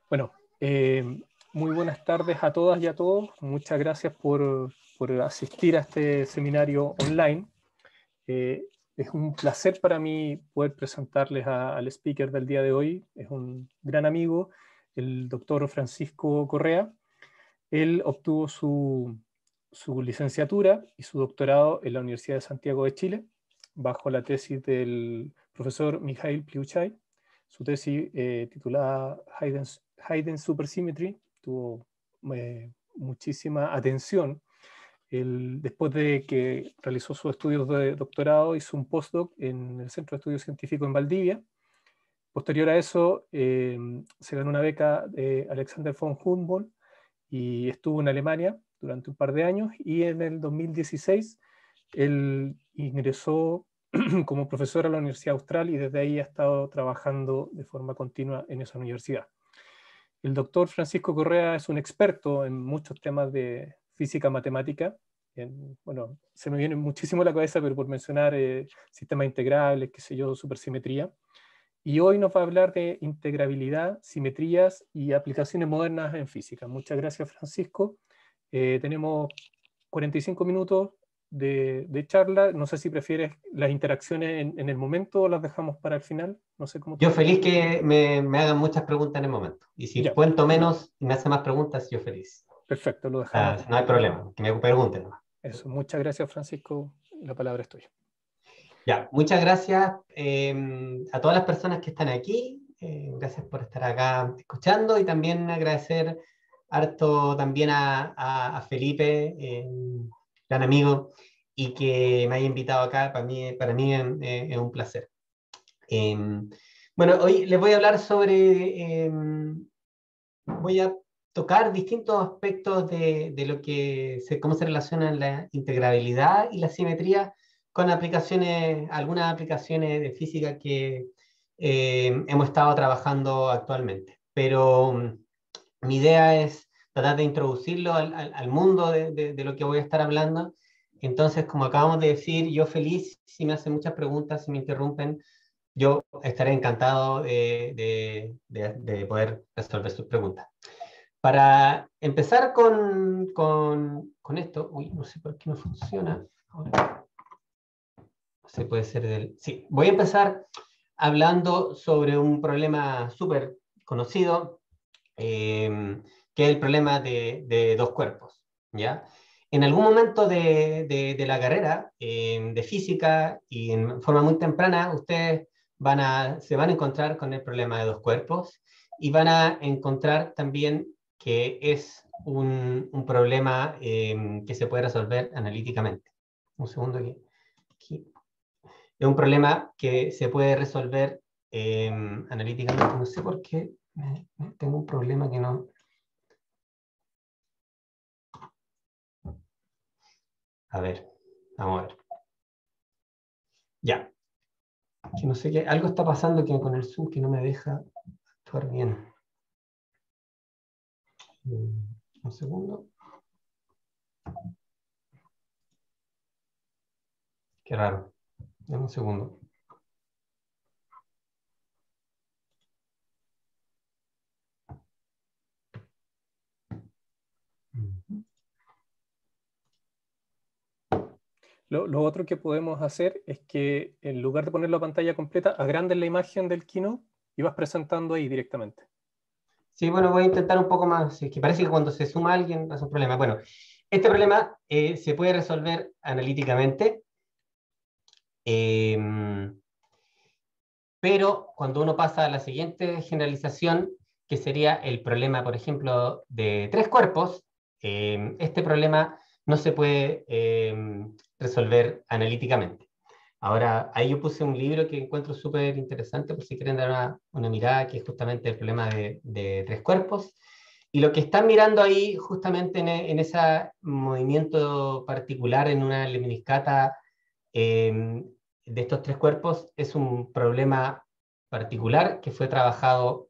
Bueno, muy buenas tardes a todas y a todos. Muchas gracias por asistir a este seminario online. Es un placer para mí poder presentarles al speaker del día de hoy. Es un gran amigo, el doctor Francisco Correa. Él obtuvo su licenciatura y su doctorado en la Universidad de Santiago de Chile, bajo la tesis del profesor Mikhail Pliuchay. Su tesis titulada Hidden Supersymmetry tuvo muchísima atención. Después de que realizó sus estudios de doctorado, hizo un postdoc en el Centro de Estudios Científicos en Valdivia. Posterior a eso, se ganó una beca de Alexander von Humboldt y estuvo en Alemania durante un par de años, y en el 2016 él ingresó como profesor a la Universidad Austral y desde ahí ha estado trabajando de forma continua en esa universidad. El doctor Francisco Correa es un experto en muchos temas de física matemática. Bueno, se me viene muchísimo a la cabeza, pero por mencionar sistemas integrables, qué sé yo, supersimetría. Y hoy nos va a hablar de integrabilidad, simetrías y aplicaciones modernas en física. Muchas gracias, Francisco. Tenemos 45 minutos de charla. No sé si prefieres las interacciones en el momento o las dejamos para el final. No sé cómo tú Yo prefieres. feliz que me hagan muchas preguntas en el momento. Y si Ya, cuento menos y me hacen más preguntas, yo feliz. perfecto, lo dejamos. No hay problema, que me pregunten nomás. Eso, muchas gracias, Francisco. La palabra es tuya. Ya, muchas gracias a todas las personas que están aquí. Gracias por estar acá escuchando y también agradecer harto también a Felipe, gran amigo, y que me haya invitado acá. Para mí es un placer. Bueno, hoy les voy a hablar sobre, voy a tocar distintos aspectos de lo cómo se relacionan la integrabilidad y la simetría con algunas aplicaciones de física que hemos estado trabajando actualmente. Pero mi idea es tratar de introducirlo al mundo de lo que voy a estar hablando. Entonces, como acabamos de decir, yo feliz si me hacen muchas preguntas, si me interrumpen, yo estaré encantado de poder resolver sus preguntas. Para empezar con esto, uy, no sé por qué no funciona. Ahora, no sé, puede ser del... Sí, voy a empezar hablando sobre un problema súper conocido, que es el problema de dos cuerpos, ¿ya? En algún momento de la carrera de física y en forma muy temprana, ustedes se van a encontrar con el problema de dos cuerpos y van a encontrar también que es un problema que se puede resolver analíticamente. Un segundo aquí. Es un problema que se puede resolver analíticamente. No sé por qué tengo un problema que no... A ver, vamos a ver. Ya. Que no sé qué, algo está pasando que con el Zoom que no me deja actuar bien. Un segundo. Qué raro. Dame un segundo. Lo otro que podemos hacer es que en lugar de poner la pantalla completa, agrandes la imagen del Keynote y vas presentando ahí directamente. Sí, bueno, voy a intentar un poco más. Es que parece que cuando se suma alguien es un problema. Bueno, este problema se puede resolver analíticamente, pero cuando uno pasa a la siguiente generalización, que sería el problema, por ejemplo, de tres cuerpos, este problema no se puede resolver analíticamente. Ahora, ahí yo puse un libro que encuentro súper interesante, por si quieren dar una mirada, que es justamente el problema de tres cuerpos. Y lo que están mirando ahí, justamente en ese movimiento particular, en una lemniscata de estos tres cuerpos, es un problema particular que fue trabajado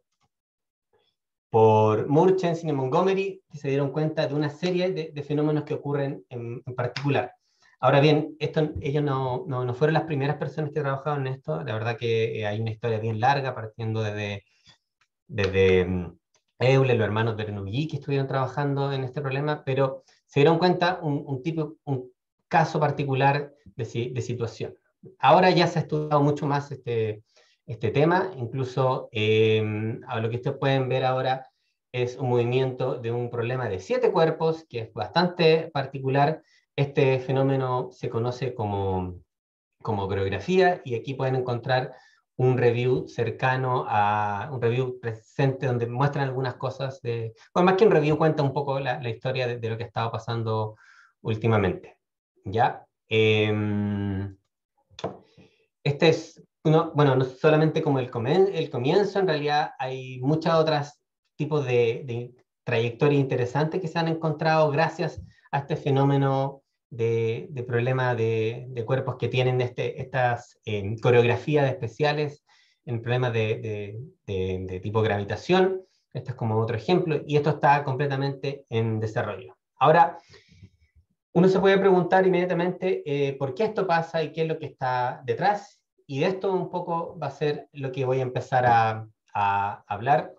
por Moore, Chenzin y Montgomery, que se dieron cuenta de una serie de fenómenos que ocurren en particular. Ahora bien, ellos no fueron las primeras personas que trabajaron en esto. La verdad que hay una historia bien larga, partiendo desde Euler, los hermanos Bernoulli, que estuvieron trabajando en este problema, pero se dieron cuenta un caso particular de situación. Ahora ya se ha estudiado mucho más este tema, incluso a lo que ustedes pueden ver ahora es un movimiento de un problema de 7 cuerpos, que es bastante particular. Este fenómeno se conoce como coreografía, y aquí pueden encontrar un review cercano a un review presente donde muestran algunas cosas bueno, más que un review, cuenta un poco la historia de lo que estaba pasando últimamente. ¿Ya? Este es bueno, no solamente como el comienzo, en realidad hay muchas otras tipos de trayectorias interesantes que se han encontrado gracias a este fenómeno de problema de cuerpos que tienen estas coreografías especiales en problemas de tipo gravitación. Este es como otro ejemplo, y esto está completamente en desarrollo. Ahora, uno se puede preguntar inmediatamente por qué esto pasa y qué es lo que está detrás, y de esto un poco va a ser lo que voy a empezar a hablar.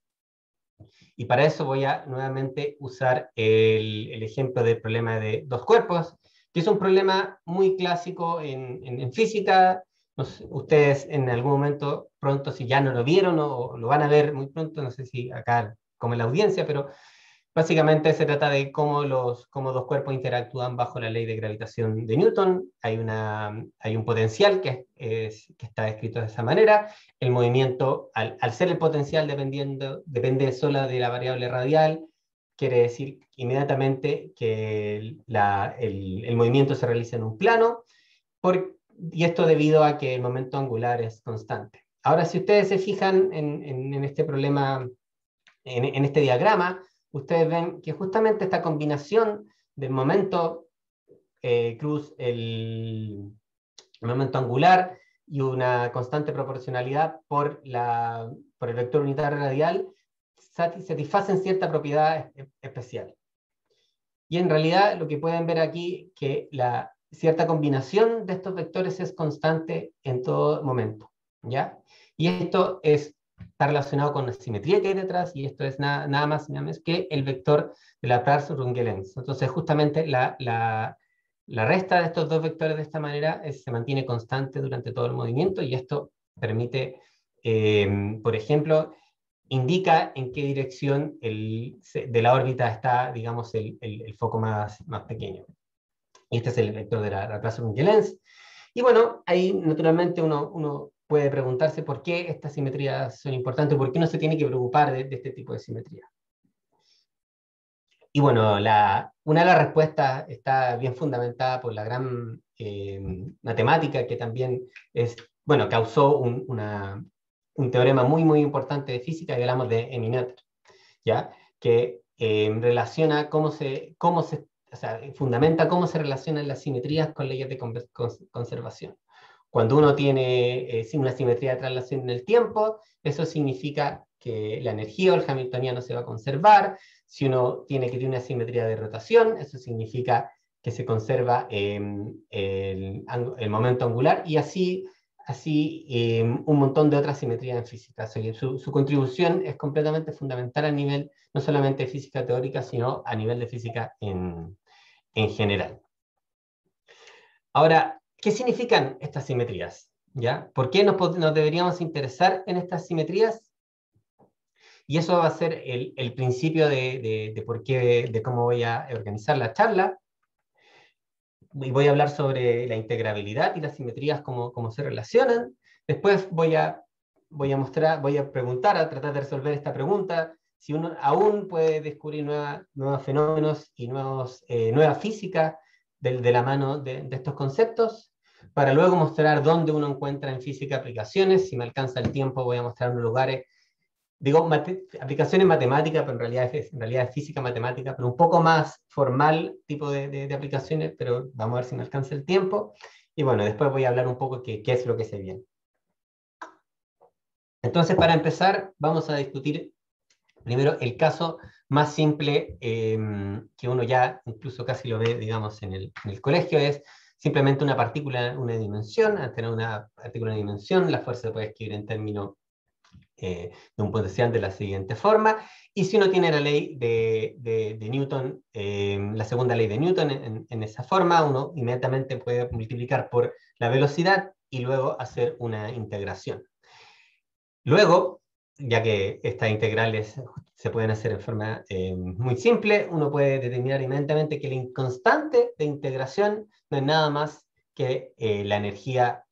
Y para eso voy a nuevamente usar el ejemplo del problema de dos cuerpos, que es un problema muy clásico en física. No sé, ustedes en algún momento pronto, si ya no lo vieron o lo van a ver muy pronto, no sé si acá como en la audiencia, pero básicamente se trata de cómo dos cuerpos interactúan bajo la ley de gravitación de Newton. Hay un potencial que está escrito de esa manera. El movimiento, al ser el potencial depende solo de la variable radial, quiere decir inmediatamente que el movimiento se realiza en un plano, y esto debido a que el momento angular es constante. Ahora, si ustedes se fijan en este problema, en este diagrama, ustedes ven que justamente esta combinación del momento cruz, el momento angular y una constante proporcionalidad por el vector unitario radial satisfacen cierta propiedad especial. Y en realidad lo que pueden ver aquí que la cierta combinación de estos vectores es constante en todo momento, ¿ya? Y esto está relacionado con la simetría que hay detrás, y esto es nada más y nada menos que el vector de Laplace-Runge-Lenz. Entonces, justamente la resta de estos dos vectores de esta manera se mantiene constante durante todo el movimiento, y esto permite, por ejemplo, indica en qué dirección de la órbita está, digamos, el foco más pequeño. Y este es el vector de la Laplace-Runge-Lenz. Y bueno, ahí naturalmente uno puede preguntarse por qué estas simetrías son importantes, por qué uno se tiene que preocupar de este tipo de simetría. Y bueno, una de las respuestas está bien fundamentada por la gran matemática que también causó un teorema muy, muy importante de física, que hablamos de Emmy-Noether, ¿ya? Que relaciona o sea, fundamenta cómo se relacionan las simetrías con leyes de conservación. Cuando uno tiene una simetría de traslación en el tiempo, eso significa que la energía o el hamiltoniano se va a conservar. Si uno tiene que tener una simetría de rotación, eso significa que se conserva el momento angular, y así un montón de otras simetrías en física. Su contribución es completamente fundamental a nivel no solamente de física teórica, sino a nivel de física en general. Ahora, ¿qué significan estas simetrías? ¿Ya? ¿Por qué nos deberíamos interesar en estas simetrías? Y eso va a ser el principio de cómo voy a organizar la charla. Y voy a hablar sobre la integrabilidad y las simetrías, cómo se relacionan. Después voy a preguntar, a tratar de resolver esta pregunta, si uno aún puede descubrir nuevos fenómenos y nueva física de la mano de estos conceptos, para luego mostrar dónde uno encuentra en física aplicaciones. Si me alcanza el tiempo, voy a mostrar unos lugares, digo, aplicaciones matemáticas, pero en realidad es física matemática, pero un poco más formal tipo de aplicaciones, pero vamos a ver si me alcanza el tiempo. Y bueno, después voy a hablar un poco qué es lo que se viene. Entonces, para empezar, vamos a discutir primero el caso más simple, que uno ya incluso casi lo ve, digamos, en el colegio, es simplemente una partícula, una dimensión. Al tener una partícula en dimensión, la fuerza se puede escribir en términos de un potencial de la siguiente forma. Y si uno tiene la ley de Newton, la segunda ley de Newton en esa forma, uno inmediatamente puede multiplicar por la velocidad y luego hacer una integración. Luego, ya que estas integrales se pueden hacer en forma muy simple, uno puede determinar inmediatamente que la constante de integración no es nada más que la energía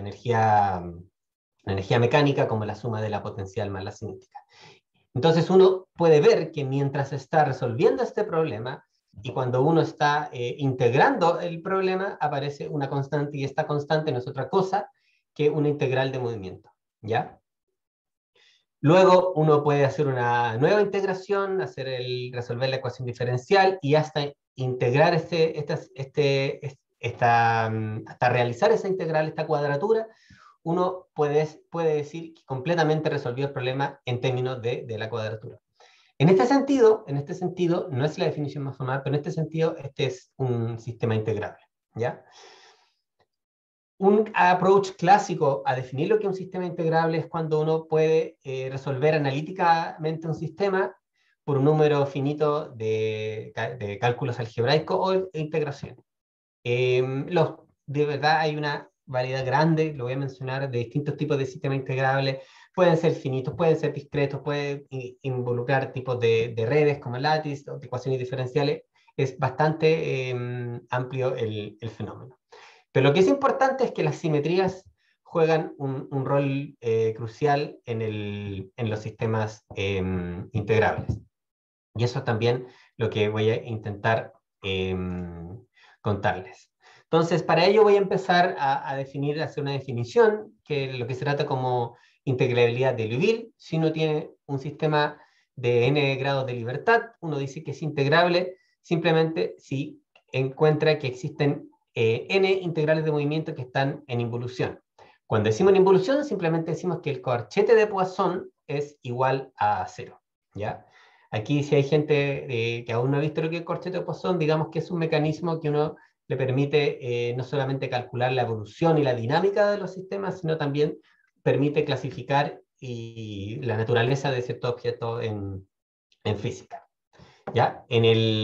mecánica como la suma de la potencial más la cinética. Entonces uno puede ver que mientras está resolviendo este problema y cuando uno está integrando el problema, aparece una constante, y esta constante no es otra cosa que una integral de movimiento, ¿ya? Luego uno puede hacer una nueva integración, resolver la ecuación diferencial y hasta integrar hasta realizar esa integral, esta cuadratura, uno puede decir que completamente resolvió el problema en términos de la cuadratura. En este sentido, no es la definición más formal, pero en este sentido, este es un sistema integrable, ¿ya? Un approach clásico a definir lo que es un sistema integrable es cuando uno puede resolver analíticamente un sistema por un número finito de cálculos algebraicos o integraciones. De verdad hay una variedad grande, lo voy a mencionar, de distintos tipos de sistemas integrables. Pueden ser finitos, pueden ser discretos, pueden involucrar tipos de redes como lattice o de ecuaciones diferenciales. Es bastante amplio el fenómeno. Pero lo que es importante es que las simetrías juegan un rol crucial en los sistemas integrables. Y eso también lo que voy a intentar contarles. Entonces, para ello voy a empezar a hacer una definición, que lo que se trata como integrabilidad de Liouville. Si uno tiene un sistema de n grados de libertad, uno dice que es integrable simplemente si encuentra que existen n integrales de movimiento que están en involución. Cuando decimos en involución, simplemente decimos que el corchete de Poisson es igual a 0, ¿ya? Aquí, si hay gente que aún no ha visto lo que es el corchete de Poisson, digamos que es un mecanismo que uno le permite no solamente calcular la evolución y la dinámica de los sistemas, sino también permite clasificar la naturaleza de ciertos objetos en física, ¿ya? En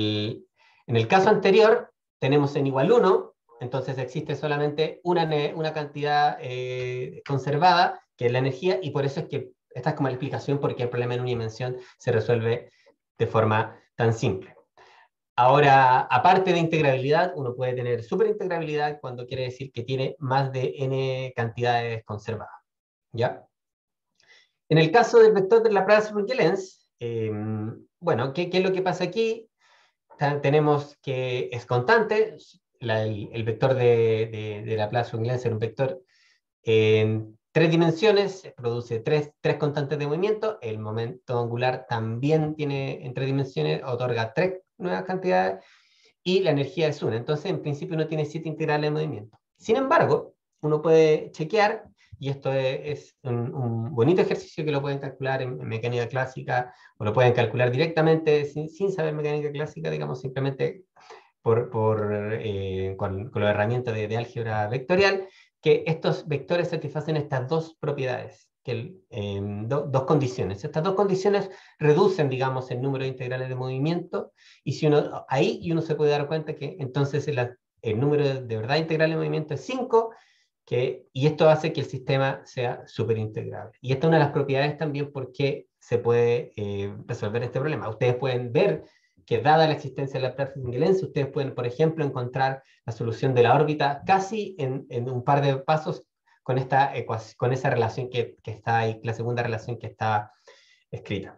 el caso anterior, tenemos n igual 1, entonces existe solamente una cantidad conservada, que es la energía, y por eso es que esta es como la explicación por qué el problema en una dimensión se resuelve de forma tan simple. Ahora, aparte de integrabilidad, uno puede tener superintegrabilidad cuando quiere decir que tiene más de n cantidades conservadas, ¿ya? En el caso del vector de Laplace-Runge-Lenz, bueno, ¿qué es lo que pasa aquí? Tenemos que es constante, el vector de Laplace-Runge-Lenz es un vector en 3 dimensiones, produce tres constantes de movimiento, el momento angular también tiene en 3 dimensiones, otorga 3 nuevas cantidades, y la energía es 1. Entonces, en principio, uno tiene 7 integrales de movimiento. Sin embargo, uno puede chequear, y esto es un bonito ejercicio que lo pueden calcular en mecánica clásica, o lo pueden calcular directamente sin saber mecánica clásica, digamos, simplemente con la herramienta de álgebra vectorial, que estos vectores satisfacen estas dos propiedades, dos condiciones. Estas dos condiciones reducen, digamos, el número de integrales de movimiento, y si uno se puede dar cuenta que entonces el número de verdad integral de movimiento es 5, y esto hace que el sistema sea superintegrable. Y esta es una de las propiedades también por qué se puede resolver este problema. Ustedes pueden ver que dada la existencia de Laplace-Runge-Lenz, ustedes pueden, por ejemplo, encontrar la solución de la órbita casi en un par de pasos con esa relación que está ahí, la segunda relación que está escrita.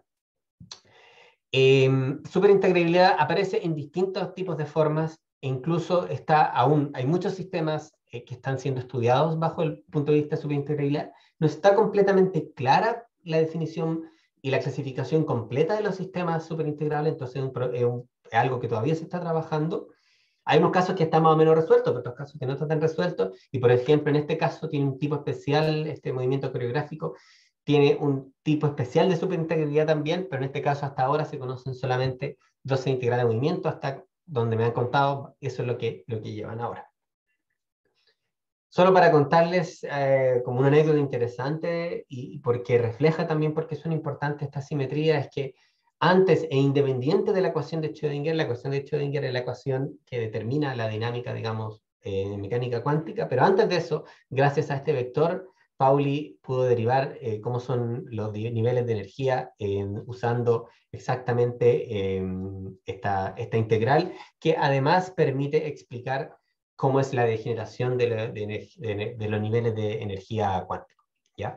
Superintegrabilidad aparece en distintos tipos de formas, e incluso hay muchos sistemas que están siendo estudiados bajo el punto de vista de superintegrabilidad. No está completamente clara la definición y la clasificación completa de los sistemas superintegrables, entonces es algo que todavía se está trabajando. Hay unos casos que están más o menos resueltos, pero otros casos que no están resueltos, y por ejemplo, en este caso tiene un tipo especial, este movimiento coreográfico tiene un tipo especial de superintegralidad también, pero en este caso hasta ahora se conocen solamente 12 integrales de movimiento, hasta donde me han contado, eso es lo que llevan ahora. Solo para contarles como una anécdota interesante y porque refleja también por qué son importantes estas simetrías, es que antes e independiente de la ecuación de Schrödinger, la ecuación de Schrödinger es la ecuación que determina la dinámica, digamos, en mecánica cuántica, pero antes de eso, gracias a este vector, Pauli pudo derivar cómo son los niveles de energía usando exactamente esta integral, que además permite explicar cómo es la degeneración de los niveles de energía cuántica, ¿ya?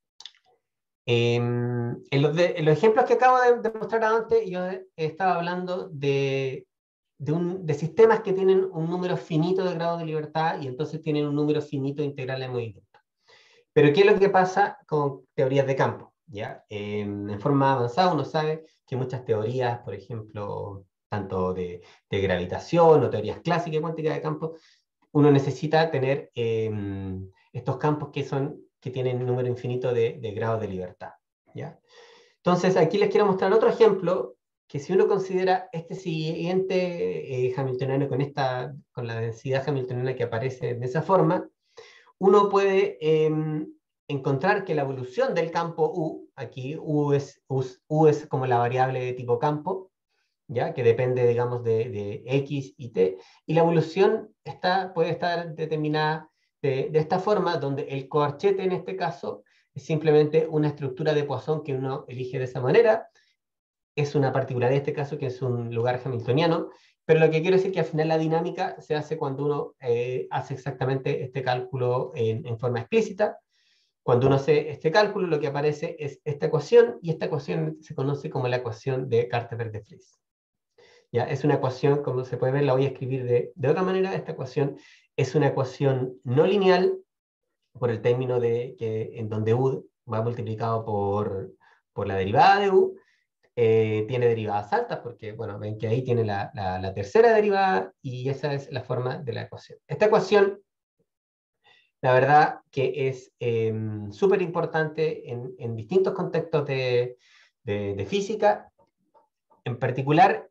En los ejemplos que acabo de mostrar antes, yo estaba hablando de sistemas que tienen un número finito de grados de libertad y entonces tienen un número finito de integrales de movimiento. Pero ¿qué es lo que pasa con teorías de campo? ¿Ya? En forma avanzada uno sabe que muchas teorías, por ejemplo, tanto de gravitación o teorías clásicas y cuánticas de campo, uno necesita tener estos campos que tienen un número infinito de grados de libertad, ¿ya? Entonces, aquí les quiero mostrar otro ejemplo, que si uno considera este siguiente hamiltoniano con la densidad hamiltoniana que aparece de esa forma, uno puede encontrar que la evolución del campo U, aquí U es como la variable de tipo campo, ¿ya? Que depende, digamos, de X y T, y la evolución puede estar determinada de esta forma, donde el coarchete en este caso es simplemente una estructura de Poisson que uno elige de esa manera, es una particularidad de este caso que es un lugar hamiltoniano, pero lo que quiero decir es que al final la dinámica se hace cuando uno hace exactamente este cálculo en forma explícita. Cuando uno hace este cálculo, lo que aparece es esta ecuación, y esta ecuación se conoce como la ecuación de Cartevert-de Vries. ¿Ya? Es una ecuación, como se puede ver, la voy a escribir de otra manera. Esta ecuación es una ecuación no lineal por el término en donde U va multiplicado por la derivada de U. Tiene derivadas altas porque, bueno, ven que ahí tiene la tercera derivada y esa es la forma de la ecuación. Esta ecuación, la verdad que es súper importante en distintos contextos de física. En particular,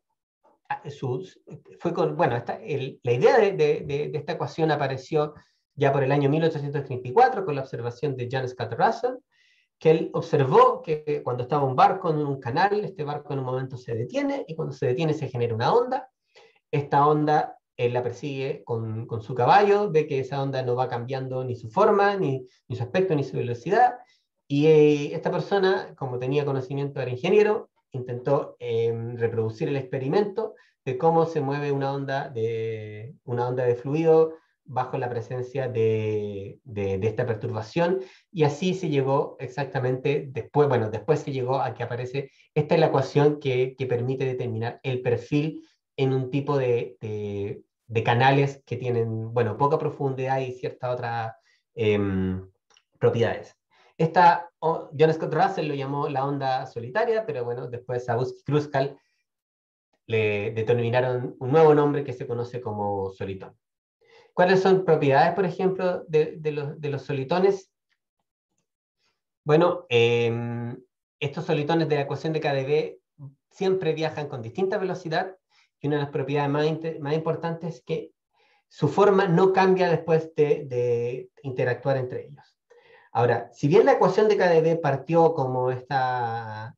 la idea de esta ecuación apareció ya por el año 1834 con la observación de John Scott Russell, que él observó que cuando estaba un barco en un canal, este barco en un momento se detiene, y cuando se detiene se genera una onda. Esta onda él la persigue con su caballo, ve que esa onda no va cambiando ni su forma, ni su aspecto, ni su velocidad, y esta persona, como tenía conocimiento, era ingeniero, intentó reproducir el experimento de cómo se mueve una onda de fluido bajo la presencia de esta perturbación, y así se llegó exactamente después se llegó a que aparece, esta es la ecuación que permite determinar el perfil en un tipo de canales que tienen, bueno, poca profundidad y ciertas otras propiedades. John Scott Russell lo llamó la onda solitaria, pero bueno, después Sabuski y Kruskal le determinaron un nuevo nombre que se conoce como solitón. ¿Cuáles son propiedades, por ejemplo, de los solitones? Bueno, estos solitones de la ecuación de KdV siempre viajan con distinta velocidad, y una de las propiedades más importantes es que su forma no cambia después de interactuar entre ellos. Ahora, si bien la ecuación de KdV partió como esta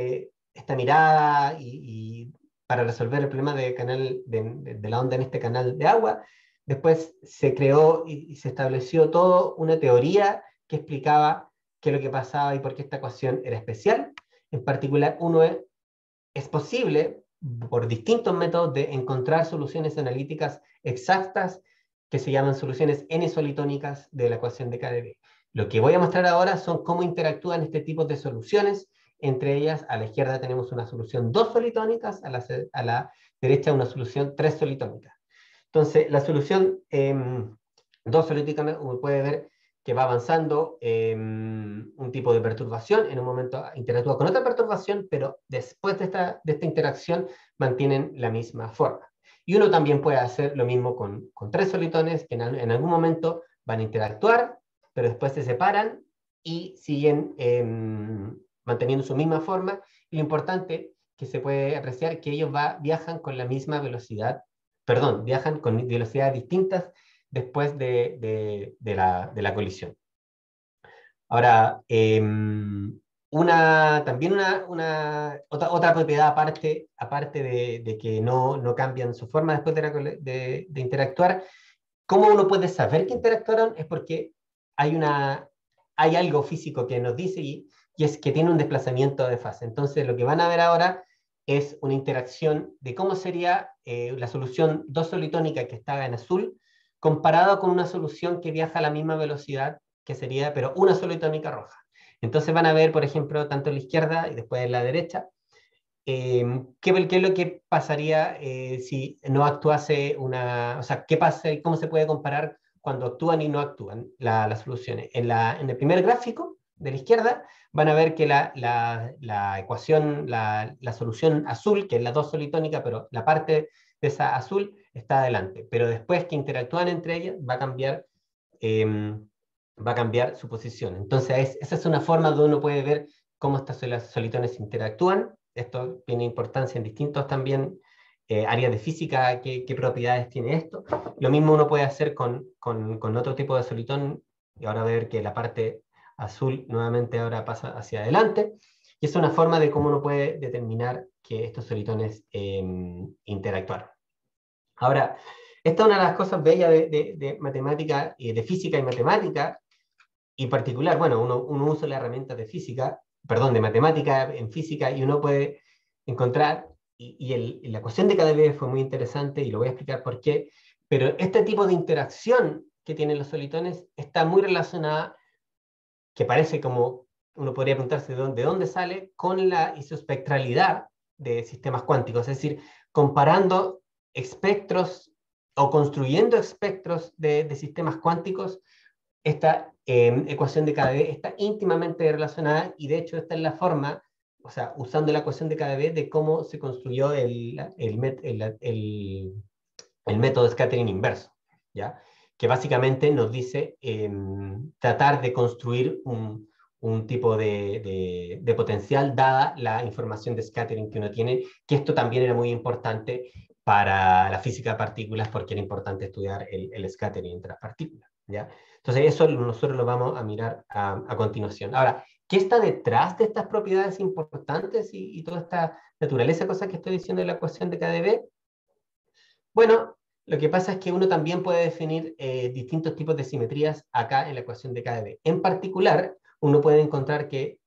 mirada y para resolver el problema de la onda en este canal de agua, después se creó y se estableció toda una teoría que explicaba qué es lo que pasaba y por qué esta ecuación era especial. En particular, es posible, por distintos métodos, de encontrar soluciones analíticas exactas que se llaman soluciones n-solitónicas de la ecuación de KdV. Lo que voy a mostrar ahora son cómo interactúan este tipo de soluciones. Entre ellas, a la izquierda tenemos una solución 2 solitónicas, a la derecha una solución 3 solitónica. Entonces, la solución 2 solitónica, uno puede ver que va avanzando un tipo de perturbación, en un momento interactúa con otra perturbación, pero después de esta interacción mantienen la misma forma. Y uno también puede hacer lo mismo con 3 solitones, que en algún momento van a interactuar, pero después se separan y siguen manteniendo su misma forma. Y lo importante que se puede apreciar es que ellos viajan con la misma velocidad, viajan con velocidades distintas después de la colisión. Ahora, otra propiedad aparte de que no cambian su forma después de interactuar, ¿cómo uno puede saber que interactuaron? Es porque hay algo físico que nos dice y es que tiene un desplazamiento de fase. Entonces, lo que van a ver ahora es una interacción de cómo sería la solución dosolitónica que estaba en azul comparado con una solución que viaja a la misma velocidad que sería, pero una solitónica roja. Entonces van a ver, por ejemplo, tanto en la izquierda y después en la derecha, ¿qué es lo que pasaría si no actuase o sea, qué pasa y cómo se puede comparar cuando actúan y no actúan las soluciones? En el primer gráfico de la izquierda van a ver que la ecuación, la solución azul, que es la dosolitónica, pero la parte de esa azul está adelante. Pero después que interactúan entre ellas, va a cambiar su posición. Entonces, esa es una forma donde uno puede ver cómo estas solitones interactúan. Esto tiene importancia en distintos también áreas de física, qué propiedades tiene esto. Lo mismo uno puede hacer con otro tipo de solitón, y ahora ver que la parte azul nuevamente ahora pasa hacia adelante, y es una forma de cómo uno puede determinar que estos solitones interactuaron. Ahora, esta es una de las cosas bellas de matemática, de física y matemática, y en particular, bueno, uno usa la herramienta de física, perdón, de matemática en física, y uno puede encontrar, y la ecuación de KdV fue muy interesante, y lo voy a explicar por qué, pero este tipo de interacción que tienen los solitones está muy relacionada, que parece como, uno podría preguntarse de dónde sale, con la isospectralidad de sistemas cuánticos, es decir, comparando espectros o construyendo espectros de sistemas cuánticos. Esta ecuación de KdV está íntimamente relacionada, y de hecho esta es la forma, o sea, usando la ecuación de KdV, de cómo se construyó el método de scattering inverso, ¿ya? Que básicamente nos dice tratar de construir un tipo de potencial dada la información de scattering que uno tiene, que esto también era muy importante para la física de partículas, porque era importante estudiar el scattering entre las partículas, ¿ya? Entonces eso nosotros lo vamos a mirar a continuación. Ahora, ¿qué está detrás de estas propiedades importantes y toda esta naturaleza, cosas que estoy diciendo de la ecuación de KdV? Bueno, lo que pasa es que uno también puede definir distintos tipos de simetrías acá en la ecuación de KdV. En particular, uno puede encontrar que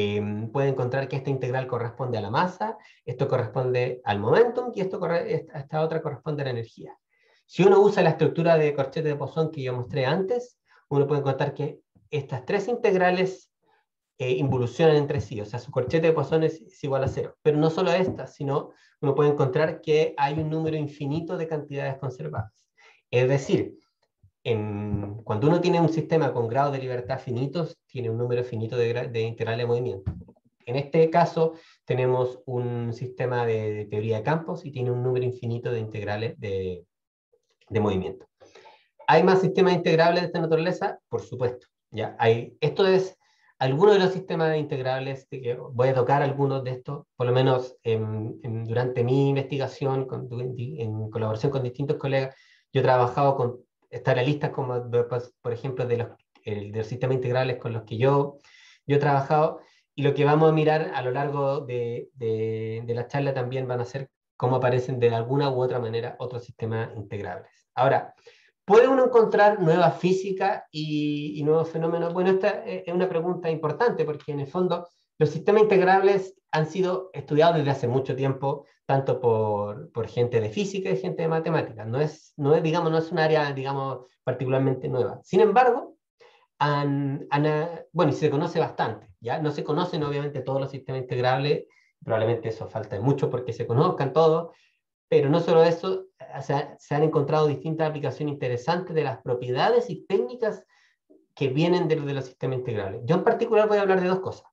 esta integral corresponde a la masa, esto corresponde al momentum, y esta otra corresponde a la energía. Si uno usa la estructura de corchete de Poisson que yo mostré antes, uno puede encontrar que estas tres integrales involucionan entre sí, o sea, su corchete de Poisson es igual a 0. Pero no solo estas, sino uno puede encontrar que hay un número infinito de cantidades conservadas. Es decir, cuando uno tiene un sistema con grados de libertad finitos, tiene un número finito de integrales de movimiento. En este caso, tenemos un sistema de teoría de campos y tiene un número infinito de integrales de movimiento. ¿Hay más sistemas integrables de esta naturaleza? Por supuesto. ¿Ya? Esto es algunos de los sistemas integrables, que voy a tocar algunos de estos, por lo menos durante mi investigación, en colaboración con distintos colegas. Yo he trabajado con listas como, por ejemplo, de los sistemas integrales con los que yo he trabajado, y lo que vamos a mirar a lo largo de la charla también van a ser cómo aparecen de alguna u otra manera otros sistemas integrables. Ahora, ¿puede uno encontrar nueva física y nuevos fenómenos? Bueno, esta es una pregunta importante, porque en el fondo los sistemas integrables han sido estudiados desde hace mucho tiempo, tanto por gente de física y gente de matemáticas. No es un área, digamos, particularmente nueva. Sin embargo, bueno, y se conoce bastante, ¿ya? No se conocen obviamente todos los sistemas integrables, probablemente eso falta mucho porque se conozcan todos, pero no solo eso, se han encontrado distintas aplicaciones interesantes de las propiedades y técnicas que vienen de los sistemas integrales. Yo en particular voy a hablar de dos cosas.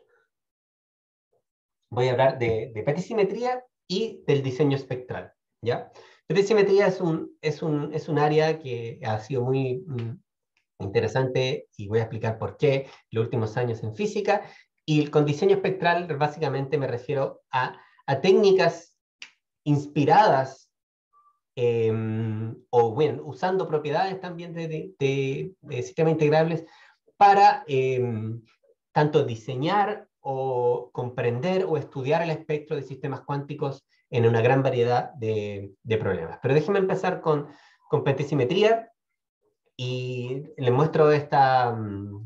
Voy a hablar de petisimetría y del diseño espectral, ¿ya? Petisimetría es un área que ha sido muy interesante, y voy a explicar por qué en los últimos años en física. Y con diseño espectral básicamente me refiero a técnicas inspiradas o bueno, usando propiedades también de sistemas integrables para tanto diseñar o comprender o estudiar el espectro de sistemas cuánticos en una gran variedad de problemas. Pero déjenme empezar con petasimetría y les muestro esta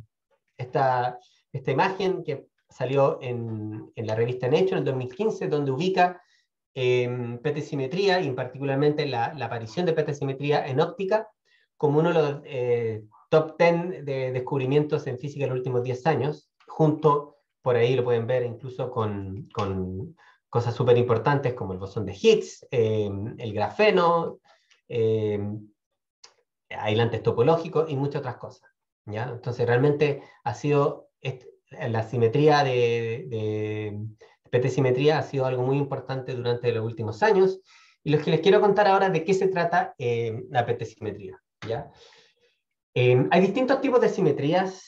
imagen que salió en la revista Nature en 2015, donde ubica petasimetría, y particularmente la aparición de petasimetría en óptica, como uno de los top 10 de descubrimientos en física en los últimos 10 años, junto, por ahí lo pueden ver incluso con cosas súper importantes como el bosón de Higgs, el grafeno, aislantes topológicos y muchas otras cosas, ¿ya? Entonces realmente ha sido la simetría de petasimetría ha sido algo muy importante durante los últimos años, y lo que les quiero contar ahora de qué se trata la petasimetría, ¿ya? Hay distintos tipos de simetrías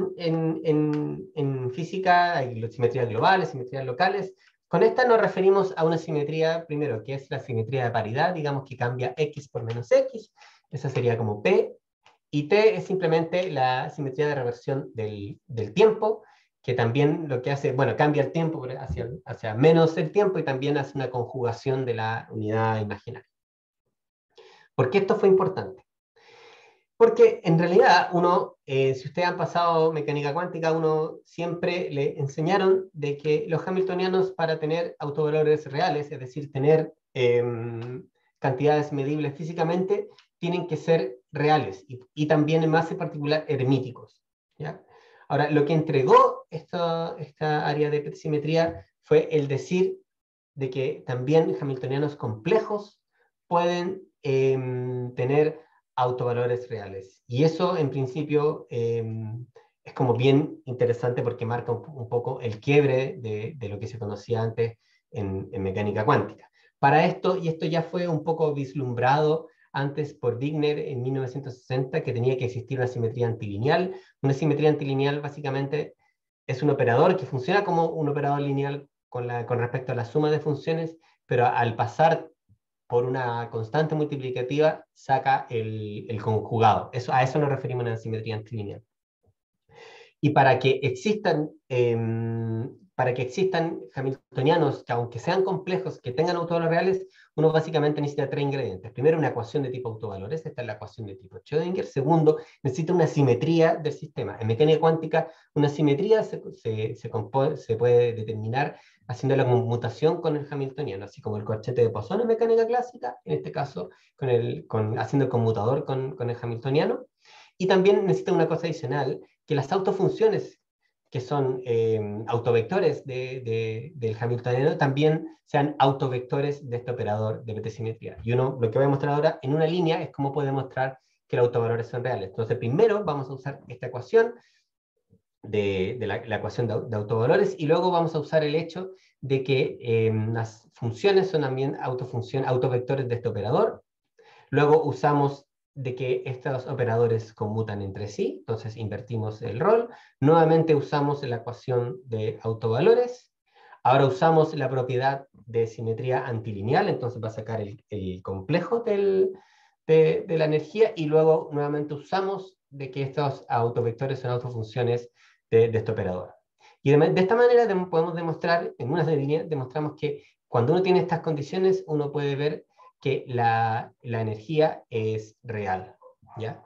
en física. Hay simetrías globales, simetrías locales. Con esta nos referimos a una simetría, primero, que es la simetría de paridad, digamos que cambia x por menos x, esa sería como P, y T es simplemente la simetría de reversión del tiempo, que también lo que hace, bueno, cambia el tiempo hacia menos el tiempo, y también hace una conjugación de la unidad imaginaria. ¿Por qué esto fue importante? Porque en realidad uno, si ustedes han pasado mecánica cuántica, uno siempre le enseñaron de que los hamiltonianos, para tener autovalores reales, es decir, tener cantidades medibles físicamente, tienen que ser reales y también, en más en particular, hermíticos, ¿ya? Ahora, lo que entregó esta área de petasimetría fue el decir de que también hamiltonianos complejos pueden tener autovalores reales. Y eso, en principio, es como bien interesante, porque marca un poco el quiebre de lo que se conocía antes en mecánica cuántica. Para esto, y esto ya fue un poco vislumbrado antes por Wigner en 1960, que tenía que existir una simetría antilineal. Una simetría antilineal básicamente es un operador que funciona como un operador lineal con respecto a la suma de funciones, pero al pasar por una constante multiplicativa saca el conjugado. A eso nos referimos en la simetría antilineal. Y para que existan hamiltonianos que, aunque sean complejos, que tengan autovalores reales, uno básicamente necesita tres ingredientes. Primero, una ecuación de tipo autovalores. Esta es la ecuación de tipo Schrödinger. Segundo, necesita una simetría del sistema. En mecánica cuántica, una simetría se puede determinar haciendo la conmutación con el hamiltoniano, así como el corchete de Poisson en mecánica clásica, en este caso haciendo el conmutador con el hamiltoniano. Y también necesita una cosa adicional, que las autofunciones, que son autovectores del hamiltoniano, también sean autovectores de este operador de petasimetría. Y lo que voy a mostrar ahora en una línea es cómo puede mostrar que los autovalores son reales. Entonces, primero vamos a usar esta ecuación de la ecuación de autovalores, y luego vamos a usar el hecho de que las funciones son también autovectores de este operador. Luego usamos de que estos operadores conmutan entre sí, entonces invertimos el rol. Nuevamente usamos la ecuación de autovalores. Ahora usamos la propiedad de simetría antilineal, entonces va a sacar el complejo de la energía, y luego nuevamente usamos de que estos autovectores son autofunciones de este operador. Y de esta manera podemos demostrar, en una línea, demostramos que cuando uno tiene estas condiciones, uno puede ver que la energía es real, ¿ya?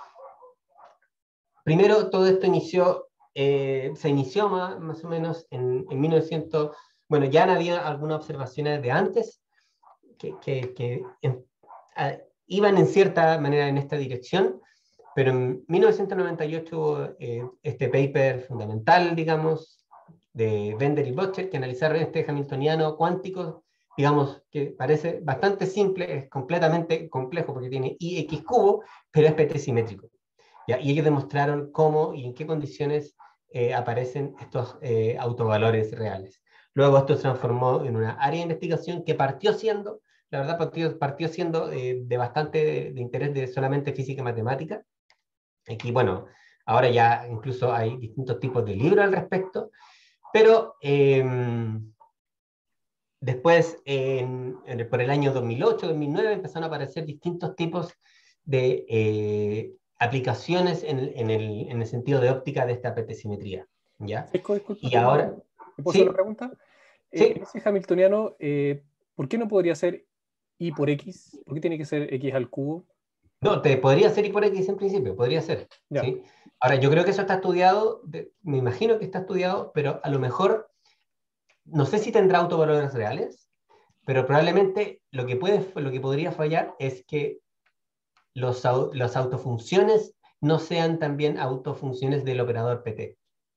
Primero, todo esto se inició más o menos en 1900, bueno, ya había algunas observaciones de antes que iban en cierta manera en esta dirección, pero en 1998 hubo este paper fundamental, digamos, de Bender y Bocher, que analizaron este hamiltoniano cuántico, digamos, que parece bastante simple, es completamente complejo porque tiene ix cubo, pero es petasimétrico, ¿ya? Y ellos demostraron cómo y en qué condiciones aparecen estos autovalores reales. Luego esto se transformó en una área de investigación que partió siendo, la verdad, partió siendo de bastante de interés de solamente física y matemática. Aquí, bueno, ahora ya incluso hay distintos tipos de libros al respecto, pero después, por el año 2008-2009, empezaron a aparecer distintos tipos de aplicaciones en el sentido de óptica de esta petesimetría, ¿ya? Francisco, disculpa, Y ahora, ¿te puedo hacer una ¿sí? pregunta? ¿Sí? Ese hamiltoniano, ¿por qué no podría ser I por X? ¿Por qué tiene que ser X al cubo? No, te podría ser y por X en principio, podría ser, Ya, ¿sí? Ahora, yo creo que eso está estudiado, me imagino que está estudiado, pero a lo mejor, no sé si tendrá autovalores reales, pero probablemente lo que podría fallar es que las autofunciones no sean también autofunciones del operador PT.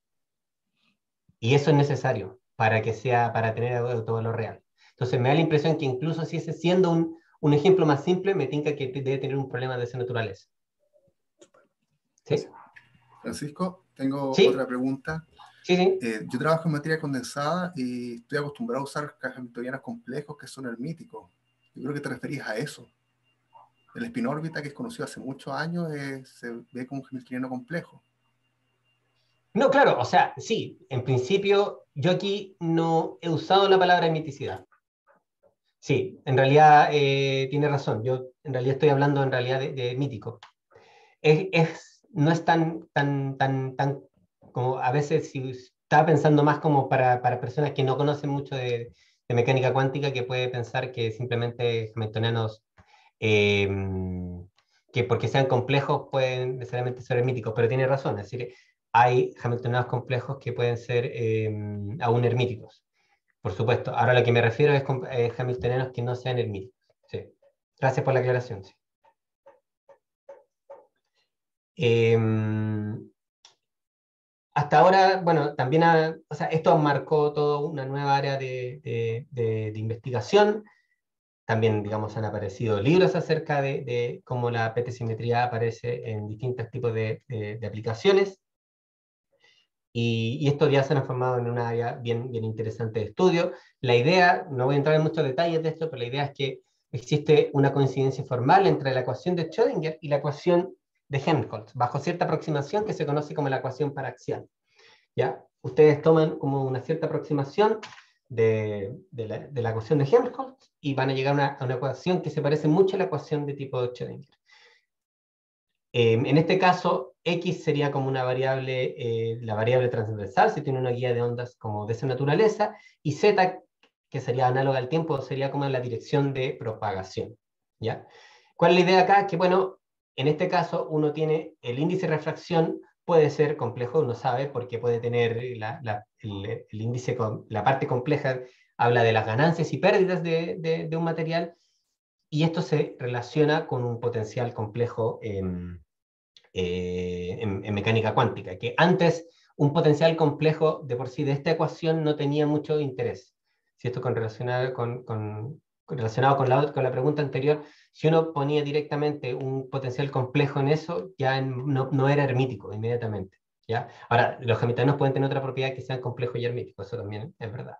Y eso es necesario para tener autovalor real. Entonces me da la impresión que incluso si ese siendo un ejemplo más simple, me tinca que debe tener un problema de esa naturaleza. ¿Sí? gracias. Francisco, tengo ¿Sí? otra pregunta. Sí, sí. Yo trabajo en materia condensada y estoy acostumbrado a usar hamiltonianos complejos que son hermíticos. Yo creo que te referías a eso. El spin-órbita, que es conocido hace muchos años, se ve como un hamiltoniano complejo. No, claro, o sea, sí, en principio yo aquí no he usado la palabra miticidad. Sí, en realidad tiene razón, yo en realidad estoy hablando en realidad de mítico. No es tan como a veces si estaba pensando más como para personas que no conocen mucho de mecánica cuántica, que puede pensar que simplemente hamiltonianos eh, que porque sean complejos pueden necesariamente ser hermíticos, pero tiene razón, es decir, hay hamiltonianos complejos que pueden ser aún hermíticos, por supuesto. Ahora lo que me refiero es hamiltonianos que no sean hermíticos. Sí. Gracias por la aclaración. Sí. Hasta ahora, bueno, también o sea, esto marcó toda una nueva área de investigación. También, digamos, han aparecido libros acerca de cómo la petesimetría aparece en distintos tipos de aplicaciones. Y esto ya se ha formado en un área bien interesante de estudio. La idea, no voy a entrar en muchos detalles de esto, pero la idea es que existe una coincidencia formal entre la ecuación de Schrödinger y la ecuación de Helmholtz, bajo cierta aproximación que se conoce como la ecuación paraxial. ¿Ya? Ustedes toman como una cierta aproximación de la ecuación de Helmholtz y van a llegar a una ecuación que se parece mucho a la ecuación de tipo de Schrödinger. En este caso, X sería como una variable, la variable transversal, si tiene una guía de ondas como de esa naturaleza, y Z, que sería análoga al tiempo, sería como la dirección de propagación. ¿Ya? ¿Cuál es la idea acá? Que bueno, en este caso uno tiene el índice de refracción, puede ser complejo, uno sabe, porque puede tener el índice, la parte compleja habla de las ganancias y pérdidas de un material, y esto se relaciona con un potencial complejo en mecánica cuántica, que antes un potencial complejo de por sí de esta ecuación no tenía mucho interés. Si esto relacionado con la pregunta anterior, si uno ponía directamente un potencial complejo en eso, ya no era hermítico inmediatamente. ¿Ya? Ahora, los hamiltonianos pueden tener otra propiedad que sean complejos y hermíticos, eso también es verdad.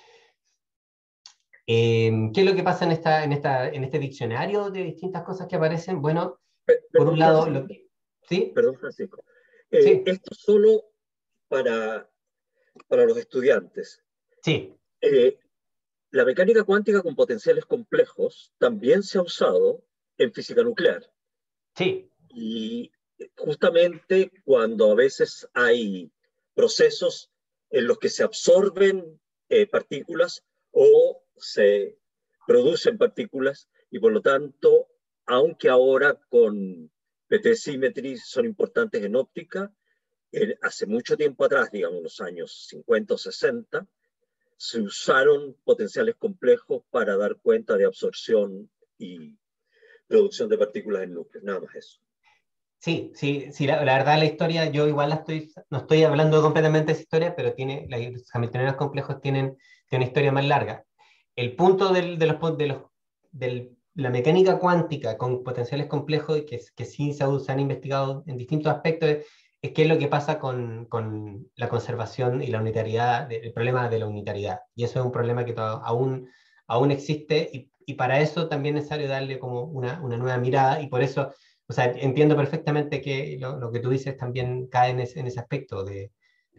¿Qué es lo que pasa en este diccionario de distintas cosas que aparecen? Bueno, por un lado, ¿sí? Perdón, Francisco. Sí, Esto solo para, para los estudiantes. sí, La mecánica cuántica con potenciales complejos también se ha usado en física nuclear. sí. Y justamente cuando a veces hay procesos en los que se absorben partículas o se producen partículas y por lo tanto, aunque ahora con petesimetría son importantes en óptica, hace mucho tiempo atrás, digamos los años 50 o 60, se usaron potenciales complejos para dar cuenta de absorción y producción de partículas en núcleos, nada más eso. Sí, la verdad la historia, yo igual no estoy hablando completamente de esa historia, pero los hamiltonianos complejos tienen una historia más larga. El punto de la mecánica cuántica con potenciales complejos, y que sí se han investigado en distintos aspectos, es qué es lo que pasa con la conservación y la unitariedad, el problema de la unitariedad. Y eso es un problema que aún existe, y para eso también es necesario darle como una nueva mirada, y por eso, o sea, entiendo perfectamente que lo que tú dices también cae en ese aspecto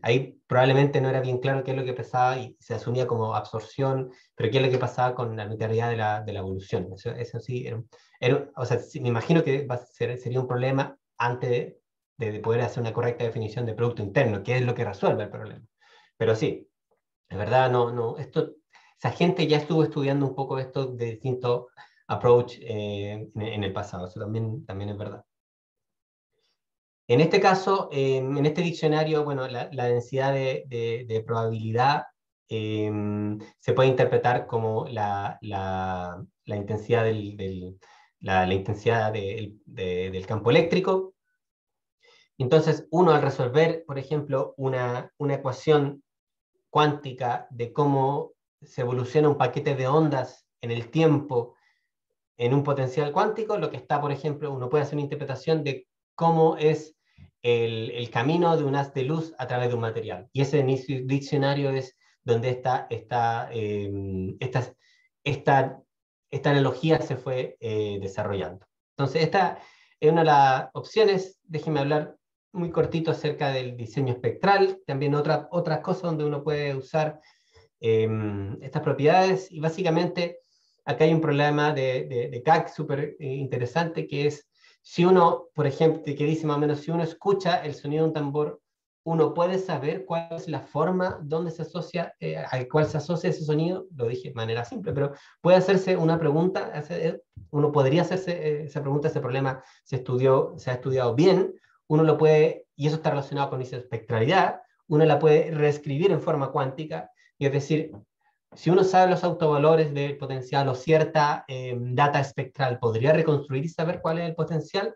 ahí probablemente no era bien claro qué es lo que pasaba y se asumía como absorción, pero qué es lo que pasaba con la arbitrariedad de la evolución. Eso sí, o sea, sí, me imagino que sería un problema antes de poder hacer una correcta definición de producto interno, que es lo que resuelve el problema. Pero sí, de verdad, esa gente ya estuvo estudiando un poco esto de distintos approach en el pasado, eso también es verdad. En este caso, en este diccionario, bueno, la densidad de probabilidad se puede interpretar como la intensidad la intensidad del campo eléctrico. Entonces, uno al resolver, por ejemplo, una ecuación cuántica de cómo se evoluciona un paquete de ondas en el tiempo en un potencial cuántico, lo que está, por ejemplo, uno puede hacer una interpretación de cómo es el camino de un haz de luz a través de un material. Y ese diccionario es donde esta analogía se fue desarrollando. Entonces, esta es una de las opciones. Déjenme hablar muy cortito acerca del diseño espectral, también otras cosas donde uno puede usar estas propiedades, y básicamente acá hay un problema de CAC súper interesante, que es si uno, por ejemplo, que dice más o menos, si uno escucha el sonido de un tambor, uno puede saber cuál es la forma donde se asocia, al cual se asocia ese sonido. Lo dije de manera simple, pero puede hacerse una pregunta, uno podría hacerse esa pregunta, ese problema se ha estudiado bien, uno lo puede, y eso está relacionado con esa espectralidad, uno la puede reescribir en forma cuántica, y es decir, si uno sabe los autovalores del potencial o cierta data espectral, ¿podría reconstruir y saber cuál es el potencial?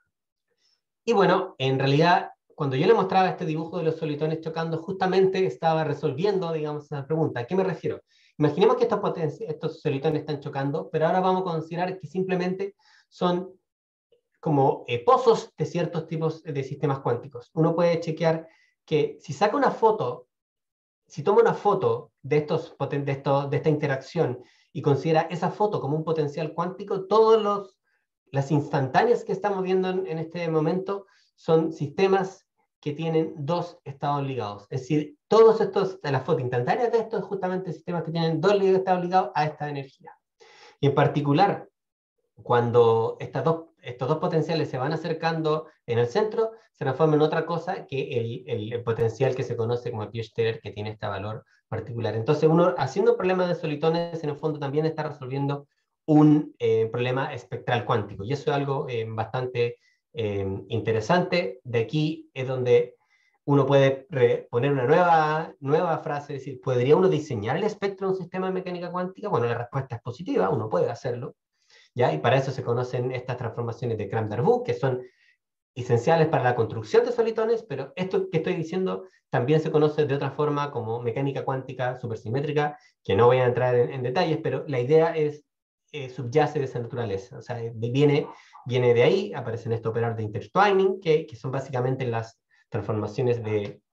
Y bueno, en realidad, cuando yo le mostraba este dibujo de los solitones chocando, justamente estaba resolviendo, digamos, esa pregunta. ¿A qué me refiero? Imaginemos que estos solitones están chocando, pero ahora vamos a considerar que simplemente son como pozos de ciertos tipos de sistemas cuánticos. Uno puede chequear que si saca una foto, si toma una foto de esta interacción y considera esa foto como un potencial cuántico, las instantáneas que estamos viendo en este momento son sistemas que tienen dos estados ligados. Es decir, las fotos instantáneas de estos justamente sistemas que tienen dos estados ligados a esta energía. Y en particular, cuando estos dos potenciales se van acercando en el centro, se transforma en otra cosa que el potencial que se conoce como Pioch-Teller, que tiene este valor particular. Entonces, uno haciendo problemas de solitones, en el fondo también está resolviendo un problema espectral cuántico. Y eso es algo bastante interesante. De aquí es donde uno puede poner una nueva frase, es decir, ¿podría uno diseñar el espectro de un sistema de mecánica cuántica? Bueno, la respuesta es positiva, uno puede hacerlo. ¿Ya? Y para eso se conocen estas transformaciones de Cram-Darboux, que son esenciales para la construcción de solitones, pero esto que estoy diciendo también se conoce de otra forma como mecánica cuántica supersimétrica, que no voy a entrar en detalles, pero la idea subyace de esa naturaleza. O sea, viene de ahí, aparecen estos operadores de intertwining, que son básicamente las transformaciones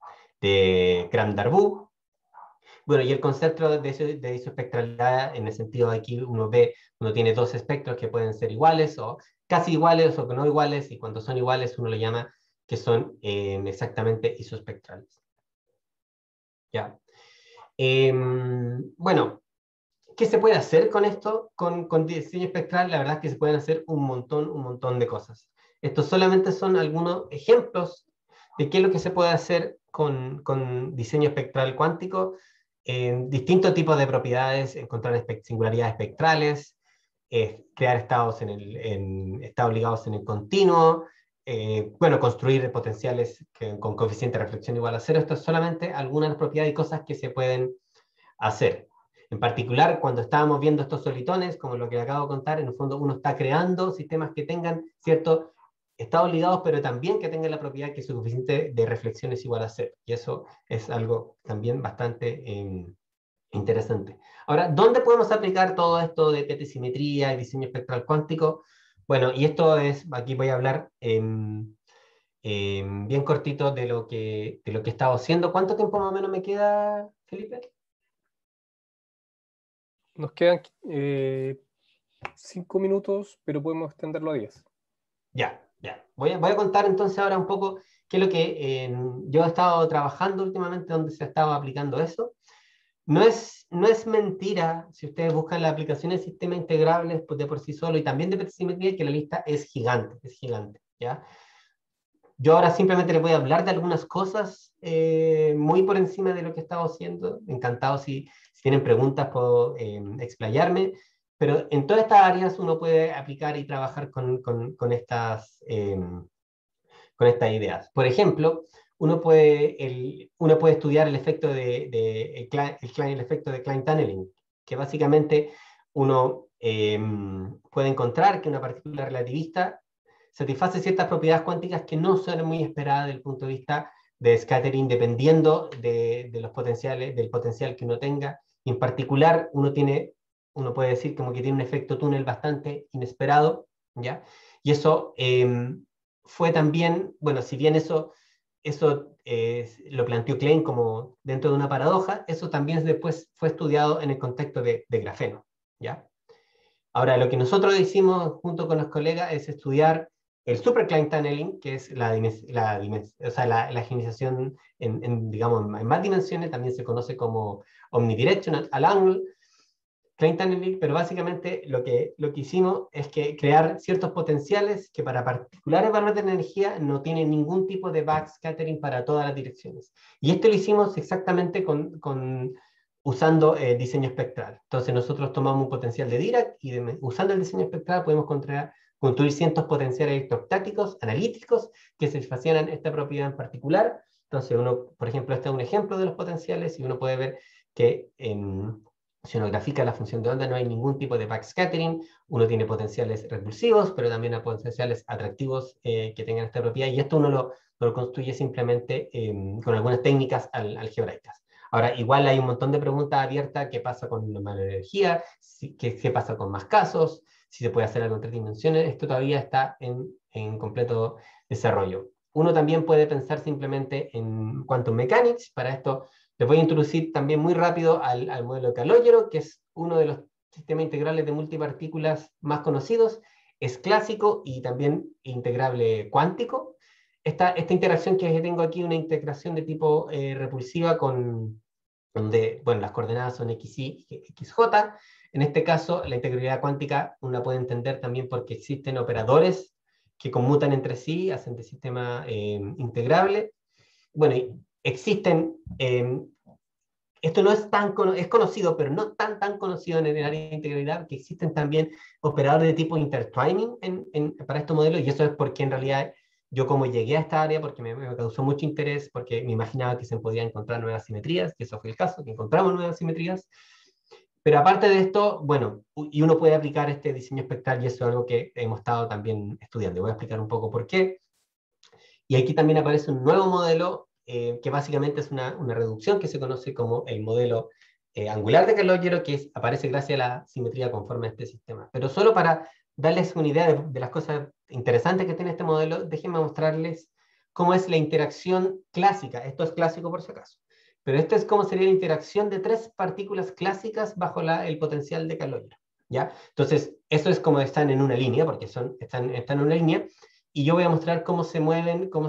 de Cram-Darboux. Bueno, y el concepto de isoespectralidad, en el sentido de aquí uno tiene dos espectros que pueden ser iguales o casi iguales o que no iguales, y cuando son iguales uno lo llama que son exactamente isoespectrales. ¿Ya? Bueno, ¿qué se puede hacer con esto? Con diseño espectral, la verdad es que se pueden hacer un montón de cosas. Estos solamente son algunos ejemplos de qué es lo que se puede hacer con diseño espectral cuántico. Distintos tipos de propiedades, encontrar singularidades espectrales, crear estados estados ligados en el continuo, bueno, construir potenciales con coeficiente de reflexión igual a cero. Esto es solamente algunas propiedades y cosas que se pueden hacer. En particular, cuando estábamos viendo estos solitones, como lo que le acabo de contar, en el fondo uno está creando sistemas que tengan ciertos estados ligados, pero también que tengan la propiedad que su coeficiente de reflexión es igual a cero. Y eso es algo también bastante interesante. Ahora, ¿dónde podemos aplicar todo esto de petisimetría y diseño espectral cuántico? Bueno, y aquí voy a hablar bien cortito de lo que he estado haciendo. ¿Cuánto tiempo más o menos me queda, Felipe? Nos quedan 5 minutos, pero podemos extenderlo a 10. Ya. Voy a contar entonces ahora un poco ¿Qué es lo que yo he estado trabajando últimamente donde se ha estado aplicando eso? No es mentira, si ustedes buscan las aplicaciones de sistemas integrables pues de por sí solo y también de petasimetría, que la lista es gigante, ¿ya? Yo ahora simplemente les voy a hablar de algunas cosas muy por encima de lo que he estado haciendo. Encantado si tienen preguntas puedo explayarme, pero en todas estas áreas uno puede aplicar y trabajar con estas ideas. Por ejemplo, uno puede estudiar el efecto el efecto de Klein tunneling, que básicamente uno puede encontrar que una partícula relativista satisface ciertas propiedades cuánticas que no son muy esperadas desde el punto de vista de scattering, dependiendo del potencial que uno tenga. Y en particular, uno puede decir como que tiene un efecto túnel bastante inesperado, ¿ya? Y eso fue también, bueno, si bien eso lo planteó Klein como dentro de una paradoja, eso también después fue estudiado en el contexto de grafeno, ¿ya? Ahora, lo que nosotros hicimos junto con los colegas es estudiar el super Klein tunneling, que es la ionización digamos, en más dimensiones, también se conoce como omnidirectional angle Klein tunneling, pero básicamente lo que hicimos es que crear ciertos potenciales que para particulares valores de energía no tienen ningún tipo de backscattering para todas las direcciones. Y esto lo hicimos exactamente usando diseño espectral. Entonces nosotros tomamos un potencial de Dirac y usando el diseño espectral podemos construir cientos potenciales electrostáticos analíticos que satisfacieran esta propiedad en particular. Entonces por ejemplo, este es un ejemplo de los potenciales y uno puede ver que si uno grafica la función de onda no hay ningún tipo de backscattering, uno tiene potenciales repulsivos, pero también hay potenciales atractivos que tengan esta propiedad, y esto uno lo construye simplemente con algunas técnicas algebraicas. Ahora, igual hay un montón de preguntas abiertas: ¿qué pasa con la energía? ¿Qué pasa con más casos? Si se puede hacer algo en 3 dimensiones. Esto todavía está en completo desarrollo. Uno también puede pensar simplemente en quantum mechanics. Para esto les voy a introducir también muy rápido al modelo de Calogero, que es uno de los sistemas integrales de multipartículas más conocidos. Es clásico y también integrable cuántico. Esta interacción que tengo aquí, una integración de tipo repulsiva donde, bueno, las coordenadas son XY y XJ. En este caso, la integrabilidad cuántica uno la puede entender también porque existen operadores que conmutan entre sí, hacen de sistema integrable. Bueno, existen, esto no es es conocido, pero no tan conocido en el área de integrabilidad, que existen también operadores de tipo intertwining para estos modelos, y eso es porque en realidad yo como llegué a esta área porque me causó mucho interés, porque me imaginaba que se podían encontrar nuevas simetrías, que eso fue el caso, que encontramos nuevas simetrías. Pero aparte de esto, bueno, y uno puede aplicar este diseño espectral, y eso es algo que hemos estado también estudiando. Voy a explicar un poco por qué. Y aquí también aparece un nuevo modelo, que básicamente es una reducción que se conoce como el modelo angular de Calogero, que aparece gracias a la simetría conforme a este sistema. Pero solo para darles una idea de las cosas interesantes que tiene este modelo, déjenme mostrarles cómo es la interacción clásica. Esto es clásico por si acaso. Pero esto es cómo sería la interacción de 3 partículas clásicas bajo el potencial de Calogero, ¿ya? Entonces, eso es como están en una línea, porque están en una línea, y yo voy a mostrar cómo se mueven, cómo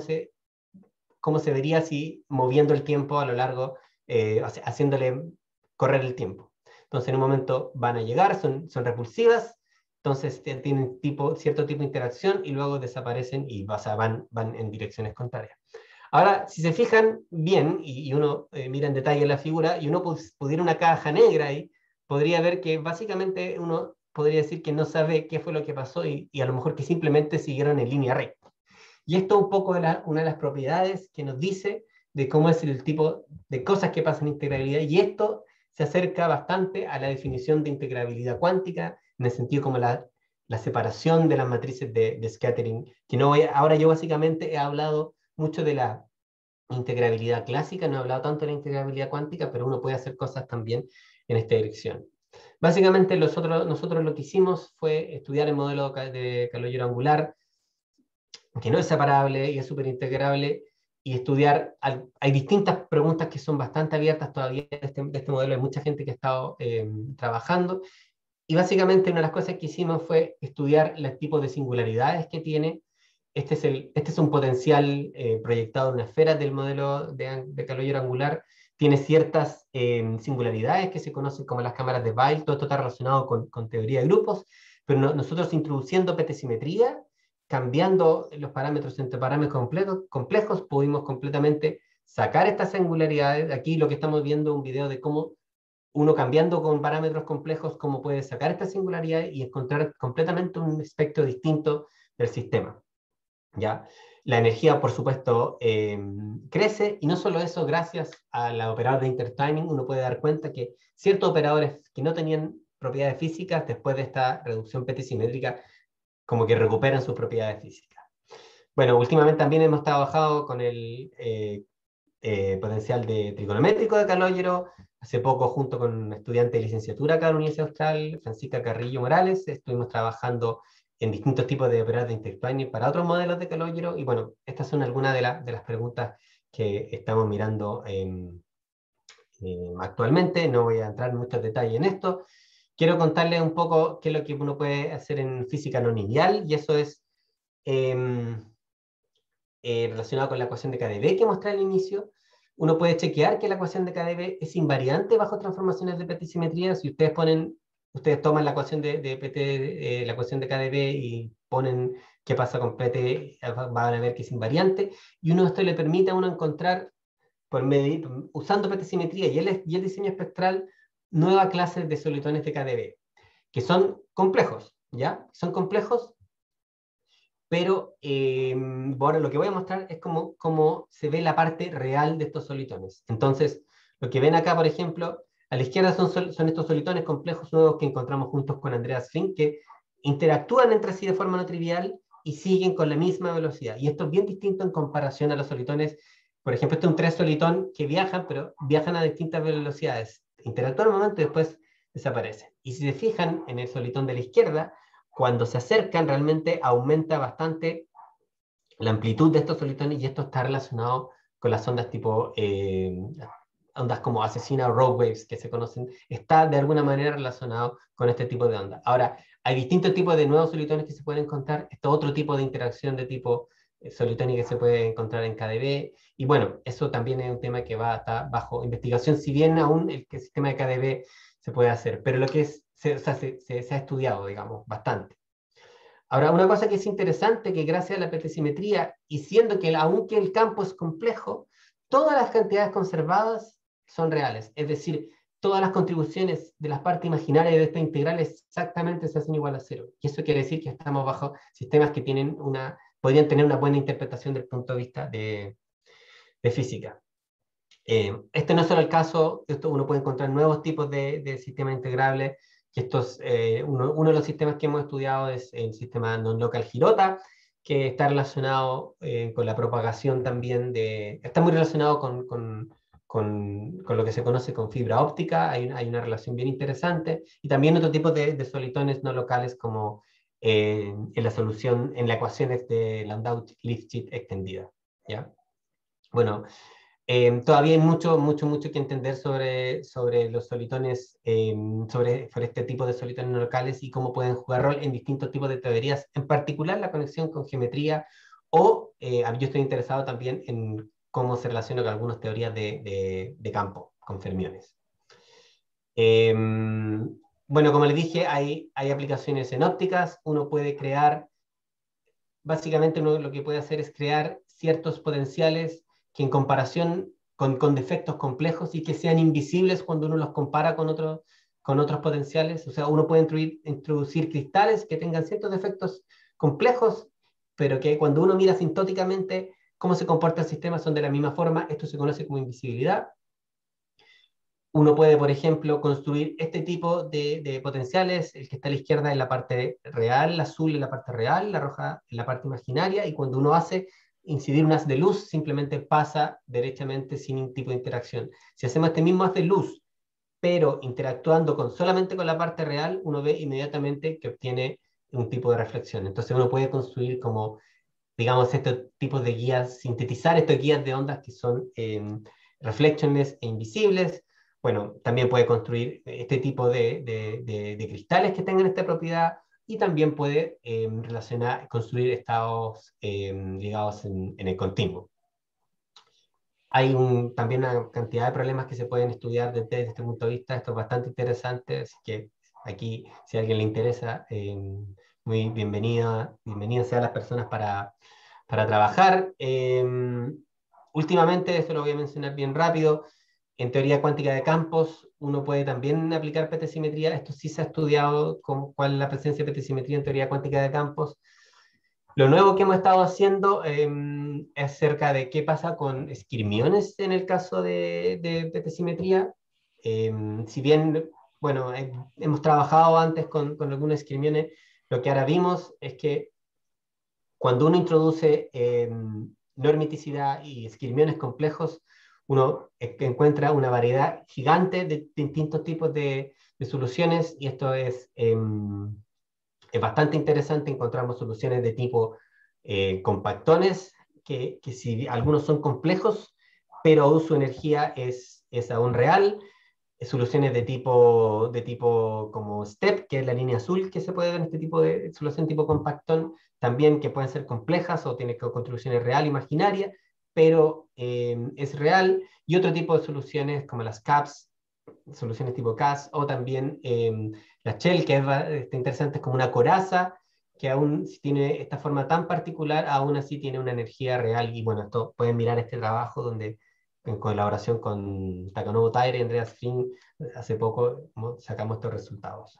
se vería así moviendo el tiempo a lo largo, haciéndole correr el tiempo. Entonces en un momento van a llegar, son repulsivas, entonces tienen cierto tipo de interacción y luego desaparecen y van en direcciones contrarias. Ahora, si se fijan bien y uno mira en detalle la figura y uno pudiera una caja negra ahí, podría ver que básicamente uno podría decir que no sabe qué fue lo que pasó y a lo mejor que simplemente siguieron en línea recta. Y esto es un poco una de las propiedades que nos dice de cómo es el tipo de cosas que pasan en integrabilidad, y esto se acerca bastante a la definición de integrabilidad cuántica, en el sentido como la separación de las matrices de scattering, que ahora yo básicamente he hablado mucho de la integrabilidad clásica, no he hablado tanto de la integrabilidad cuántica, pero uno puede hacer cosas también en esta dirección. Básicamente nosotros lo que hicimos fue estudiar el modelo de Calogero angular, que no es separable y es súper integrable, y estudiar, hay distintas preguntas que son bastante abiertas todavía de este modelo, hay mucha gente que ha estado trabajando, y básicamente una de las cosas que hicimos fue estudiar los tipos de singularidades que tiene, este es un potencial proyectado en una esfera del modelo de Calogero angular. Tiene ciertas singularidades que se conocen como las cámaras de Weyl. Todo esto está relacionado con teoría de grupos, pero nosotros introduciendo petesimetría, cambiando los parámetros entre parámetros complejos, pudimos completamente sacar estas singularidades. Aquí lo que estamos viendo es un video de cómo uno cambiando con parámetros complejos, cómo puede sacar estas singularidades y encontrar completamente un espectro distinto del sistema. ¿Ya? La energía, por supuesto, crece, y no solo eso, gracias al operador de intertiming, uno puede dar cuenta que ciertos operadores que no tenían propiedades físicas, después de esta reducción petesimétrica, como que recuperan sus propiedades físicas. Bueno, últimamente también hemos trabajado con el potencial trigonométrico de Calogero. Hace poco, junto con un estudiante de licenciatura acá en la Universidad Austral, Francisca Carrillo Morales, estuvimos trabajando en distintos tipos de operadores de intertiming para otros modelos de Calogero. Y bueno, estas son algunas de las preguntas que estamos mirando actualmente. No voy a entrar en muchos detalles en esto. Quiero contarles un poco qué es lo que uno puede hacer en física no lineal, y eso es relacionado con la ecuación de KdV que mostré al inicio. Uno puede chequear que la ecuación de KdV es invariante bajo transformaciones de petesimetría. Si ustedes toman la ecuación la ecuación de KdV y ponen qué pasa con PT, van a ver que es invariante, y esto le permite a uno encontrar, usando petesimetría y el diseño espectral, nuevas clases de solitones de KdV, que son complejos, ¿ya? Son complejos, pero ahora lo que voy a mostrar es cómo se ve la parte real de estos solitones. Entonces, lo que ven acá, por ejemplo, a la izquierda son estos solitones complejos nuevos que encontramos juntos con Andreas Fink, que interactúan entre sí de forma no trivial y siguen con la misma velocidad. Y esto es bien distinto en comparación a los solitones. Por ejemplo, este es un 3 solitón que viajan, pero viajan a distintas velocidades. Interactúan un momento y después desaparecen. Y si se fijan en el solitón de la izquierda, cuando se acercan realmente aumenta bastante la amplitud de estos solitones, y esto está relacionado con las ondas tipo ondas como asesina o rogue waves que se conocen. Está de alguna manera relacionado con este tipo de ondas. Ahora, hay distintos tipos de nuevos solitones que se pueden encontrar. Este otro tipo de interacción de tipo solitón que se puede encontrar en KdV, y bueno, eso también es un tema que va a estar bajo investigación, si bien aún el sistema de KdV se puede hacer, pero lo que se ha estudiado, digamos, bastante. Ahora, una cosa que es interesante, que gracias a la petesimetría, y siendo que aunque el campo es complejo, todas las cantidades conservadas son reales. Es decir, todas las contribuciones de las partes imaginarias de esta integral exactamente se hacen igual a cero. Y eso quiere decir que estamos bajo sistemas que podrían tener una buena interpretación desde el punto de vista de física. Este no es solo el caso. Uno puede encontrar nuevos tipos de sistemas integrables, que uno de los sistemas que hemos estudiado es el sistema non-local Hirota, que está relacionado con la propagación también está muy relacionado con lo que se conoce con fibra óptica. Hay una relación bien interesante, y también otro tipo de solitones no locales, como en la solución, en la ecuación de Landau-Lifshitz extendida, ¿ya? Bueno, todavía hay mucho que entender sobre los solitones, sobre este tipo de solitones no locales y cómo pueden jugar rol en distintos tipos de teorías, en particular la conexión con geometría, o yo estoy interesado también en cómo se relaciona con algunas teorías de campo, con fermiones. Bueno, como les dije, hay aplicaciones en ópticas. Uno puede crear, básicamente lo que puede hacer es crear ciertos potenciales que en comparación con defectos complejos y que sean invisibles cuando uno los compara con otros potenciales. O sea, uno puede introducir cristales que tengan ciertos defectos complejos, pero que cuando uno mira asintóticamente cómo se comporta el sistema son de la misma forma. Esto se conoce como invisibilidad. Uno puede, por ejemplo, construir este tipo de potenciales. El que está a la izquierda es la parte real, el azul es la parte real, la roja es la parte imaginaria, y cuando uno hace incidir un haz de luz, simplemente pasa derechamente sin ningún tipo de interacción. Si hacemos este mismo haz de luz, pero interactuando solamente con la parte real, uno ve inmediatamente que obtiene un tipo de reflexión. Entonces uno puede construir como, digamos, estos tipos de guías, sintetizar estos guías de ondas que son reflectionless e invisibles. Bueno, también puede construir este tipo de cristales que tengan esta propiedad, y también puede construir estados ligados en el continuo. Hay también una cantidad de problemas que se pueden estudiar desde este punto de vista. Esto es bastante interesante, así que aquí, si a alguien le interesa, muy bienvenidas sean las personas para trabajar. Últimamente, esto lo voy a mencionar bien rápido, en teoría cuántica de campos, uno puede también aplicar petasimetría. Esto sí se ha estudiado, cuál es la presencia de petasimetría en teoría cuántica de campos. Lo nuevo que hemos estado haciendo es acerca de qué pasa con esquirmiones en el caso de petasimetría. Si bien, bueno, hemos trabajado antes con algunos esquirmiones, lo que ahora vimos es que cuando uno introduce no hermiticidad y esquirmiones complejos, uno encuentra una variedad gigante de distintos tipos de soluciones, y esto es bastante interesante. Encontramos soluciones de tipo compactones, que si algunos son complejos, pero aún su energía es aún real. Soluciones de tipo como STEP, que es la línea azul que se puede ver en este tipo de solución tipo compactón, también que pueden ser complejas o tienen contribuciones real, imaginaria, pero es real. Y otro tipo de soluciones como las CAPS, soluciones tipo CAS, o también la Shell, que es interesante, es como una coraza, que aún si tiene esta forma tan particular, aún así tiene una energía real. Y bueno, esto pueden mirar este trabajo donde en colaboración con Takanobu Taira y Andreas Fring, hace poco sacamos estos resultados.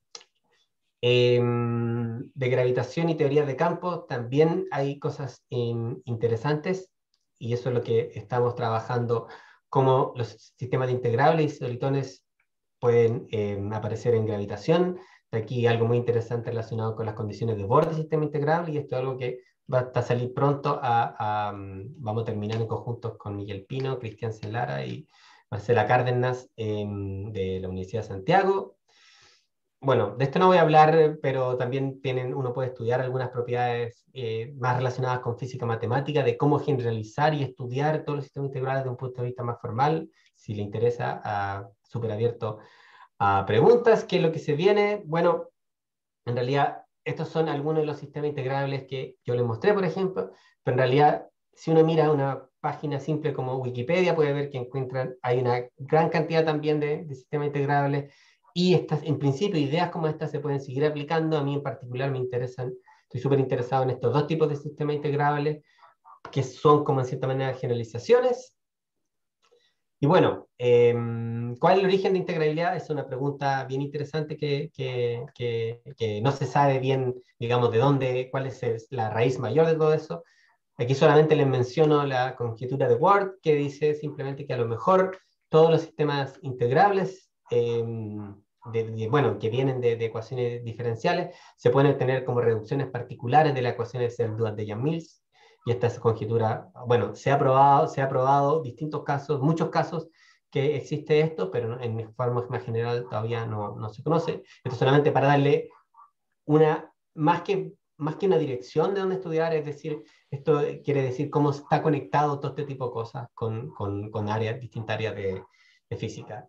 De gravitación y teoría de campos también hay cosas interesantes, y eso es lo que estamos trabajando, cómo los sistemas de integrables y solitones pueden aparecer en gravitación. Aquí algo muy interesante relacionado con las condiciones de borde del sistema integrable, y esto es algo que va a salir pronto. Vamos a terminar en conjuntos con Miguel Pino, Cristian Celara y Marcela Cárdenas de la Universidad de Santiago. Bueno, de esto no voy a hablar, pero también uno puede estudiar algunas propiedades más relacionadas con física matemática, de cómo generalizar y estudiar todos los sistemas integrales desde un punto de vista más formal. Si le interesa, súper abierto a preguntas. ¿Qué es lo que se viene? Bueno, en realidad estos son algunos de los sistemas integrables que yo les mostré, por ejemplo, pero en realidad si uno mira una página simple como Wikipedia, puede ver que hay una gran cantidad también de sistemas integrables, y en principio ideas como estas se pueden seguir aplicando. A mí en particular me interesan, estoy súper interesado en estos dos tipos de sistemas integrables, que son como en cierta manera generalizaciones. Y bueno, ¿cuál es el origen de integrabilidad? Es una pregunta bien interesante que no se sabe bien, digamos, de dónde, cuál es la raíz mayor de todo eso. Aquí solamente les menciono la conjetura de Ward, que dice simplemente que a lo mejor todos los sistemas integrables, bueno, que vienen de ecuaciones diferenciales, se pueden obtener como reducciones particulares de la ecuación de Seldon de Yang-Mills. Y esta es conjetura, bueno, se ha probado distintos casos, muchos casos que existe esto, pero en forma más general todavía no se conoce. Esto es solamente para darle más que una dirección de dónde estudiar, es decir, esto quiere decir cómo está conectado todo este tipo de cosas con distintas áreas de física.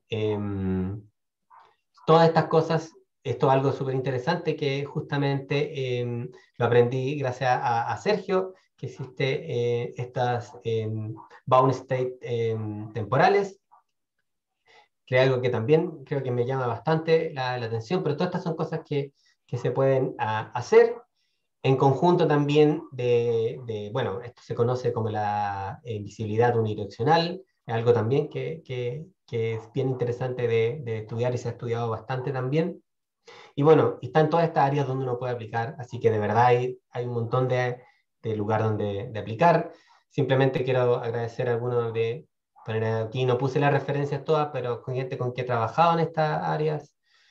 Todas estas cosas, esto es algo súper interesante que justamente lo aprendí gracias a Sergio, que existe estas bound state temporales, que es algo que también creo que me llama bastante la atención, pero todas estas son cosas que se pueden hacer en conjunto también bueno, esto se conoce como la invisibilidad unidireccional, es algo también que es bien interesante de estudiar, y se ha estudiado bastante también. Y bueno, están todas estas áreas donde uno puede aplicar, así que de verdad hay un montón de lugar donde aplicar. Simplemente quiero agradecer a algunos poner aquí, no puse las referencias todas, pero con gente con que he trabajado en estas áreas.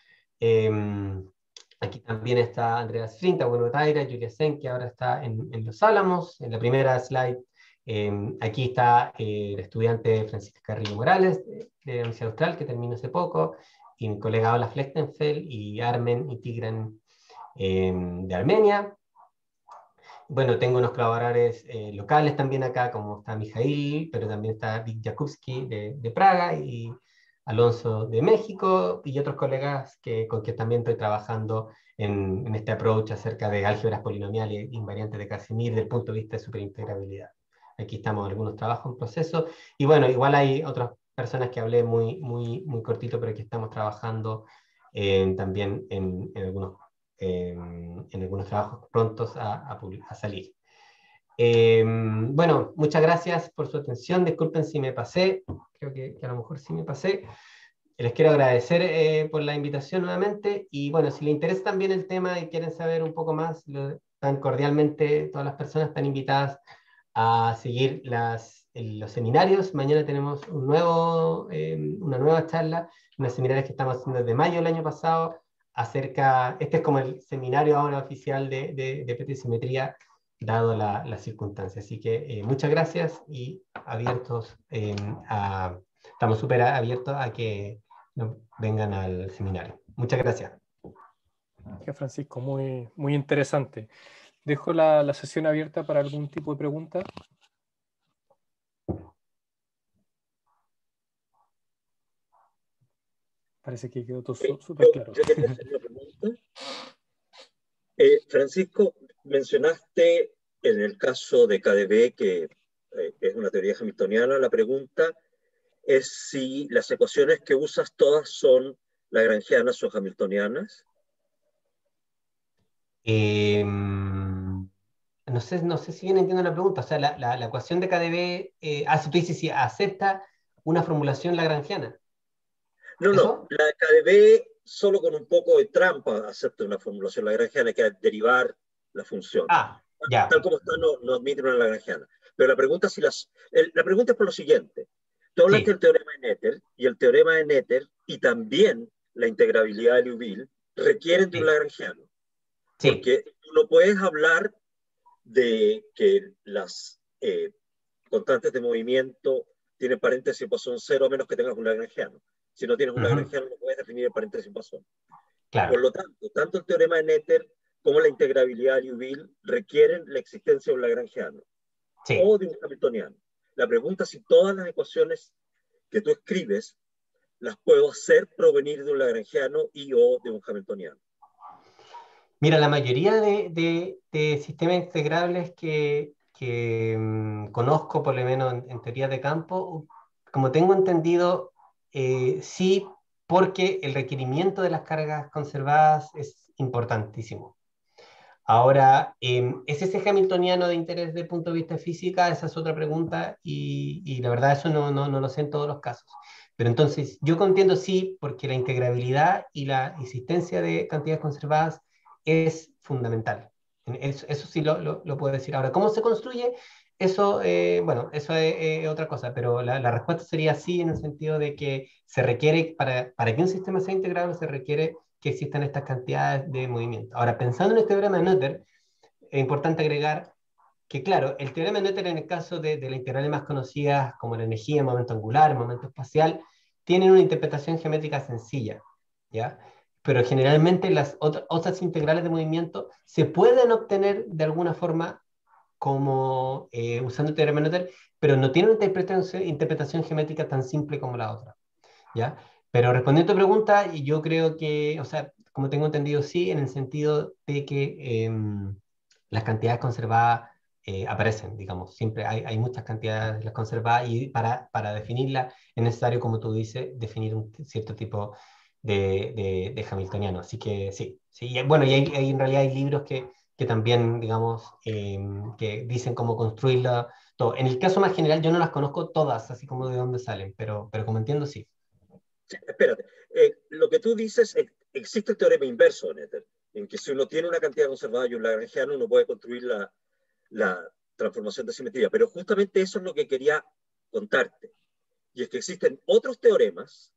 Aquí también está Andreas Frinta, Bueno Taira, Julia Sen, que ahora está en Los Álamos. En la primera slide, aquí está el estudiante Francisca Carrillo Morales, de la Universidad Austral, que terminó hace poco, y mi colega Ola Flechtenfeld, y Armen y Tigran de Armenia. Bueno, tengo unos colaboradores locales también acá, como está Mijail, pero también está Vic Jakubski de Praga, y Alonso de México y otros colegas con que también estoy trabajando en este approach acerca de álgebras polinomiales invariantes de Casimir desde el punto de vista de superintegrabilidad. Aquí estamos algunos trabajos en proceso, y bueno, igual hay otras personas que hablé muy cortito, pero que estamos trabajando también en algunos trabajos prontos a salir. Bueno, muchas gracias por su atención. Disculpen si me pasé, creo que a lo mejor sí me pasé. Les quiero agradecer por la invitación nuevamente, y bueno, si les interesa también el tema y quieren saber un poco más, tan cordialmente todas las personas están invitadas a seguir los seminarios. Mañana tenemos una nueva charla, unos seminarios que estamos haciendo desde mayo del año pasado, este es como el seminario ahora oficial de petisimetría, dado la circunstancia. Así que muchas gracias, y estamos súper abiertos a que vengan al seminario. Muchas gracias. Gracias, Francisco, muy interesante. Dejo la sesión abierta para algún tipo de pregunta. Parece que quedó todo súper claro. Yo quería hacer una pregunta. Francisco, mencionaste en el caso de KdB que es una teoría hamiltoniana. La pregunta es si las ecuaciones que usas todas son lagrangianas o hamiltonianas. No sé si bien entiendo la pregunta. O sea, la ecuación de KdB, si tú dices si acepta una formulación lagrangiana. No, ¿Eso? la KdB solo con un poco de trampa acepta una formulación lagrangiana, que es derivar la función. Ya. Tal como está, no admite una lagrangiana. Pero la pregunta, la pregunta es por lo siguiente. Tú hablaste del teorema de Noether, y el teorema de Noether y también la integrabilidad de Liouville requieren de un lagrangiano. Porque tú no puedes hablar de que las constantes de movimiento tienen paréntesis Poisson cero a menos que tengas un lagrangiano. Si no tienes un lagrangiano, no puedes definir el paréntesis Poisson. Claro. Por lo tanto, tanto el teorema de Noether como la integrabilidad de Liouville requieren la existencia de un lagrangiano o de un hamiltoniano. La pregunta es si todas las ecuaciones que tú escribes las puedo hacer provenir de un lagrangiano y o de un hamiltoniano. Mira, la mayoría de sistemas integrables que conozco, por lo menos en teoría de campo, como tengo entendido, sí, porque el requerimiento de las cargas conservadas es importantísimo. Ahora, ¿es ese hamiltoniano de interés desde el punto de vista de física? Esa es otra pregunta, y la verdad eso no lo sé en todos los casos. Pero entonces, yo entiendo sí, porque la integrabilidad y la existencia de cantidades conservadas es fundamental. Eso sí lo puedo decir. Ahora, ¿cómo se construye? Eso, bueno, eso es otra cosa, pero la respuesta sería sí, en el sentido de que se requiere, para que un sistema sea integrable, se requiere que existan estas cantidades de movimiento. Ahora, pensando en este teorema de Noether, es importante agregar que, claro, el teorema de Noether en el caso de las integrales más conocidas como la energía, el momento angular, el momento espacial, tienen una interpretación geométrica sencilla, ¿ya? Pero generalmente las otras integrales de movimiento se pueden obtener de alguna forma como usando el teorema de Noether, pero no tienen una interpretación geométrica tan simple como la otra, ¿ya? Pero respondiendo a tu pregunta, yo creo que, o sea, como tengo entendido, sí, en el sentido de que las cantidades conservadas aparecen, digamos, siempre hay muchas cantidades de las conservadas, y para definirlas es necesario, como tú dices, definir un cierto tipo de hamiltoniano. Así que sí. Y, bueno, y en realidad hay libros que también, digamos, que dicen cómo construirla. Todo. En el caso más general, yo no las conozco todas, así como de dónde salen, pero como entiendo, sí. Sí, espérate, lo que tú dices, existe el teorema inverso de Noether, en que si uno tiene una cantidad conservada y un lagrangiano, uno puede construir la transformación de simetría, pero justamente eso es lo que quería contarte, y es que existen otros teoremas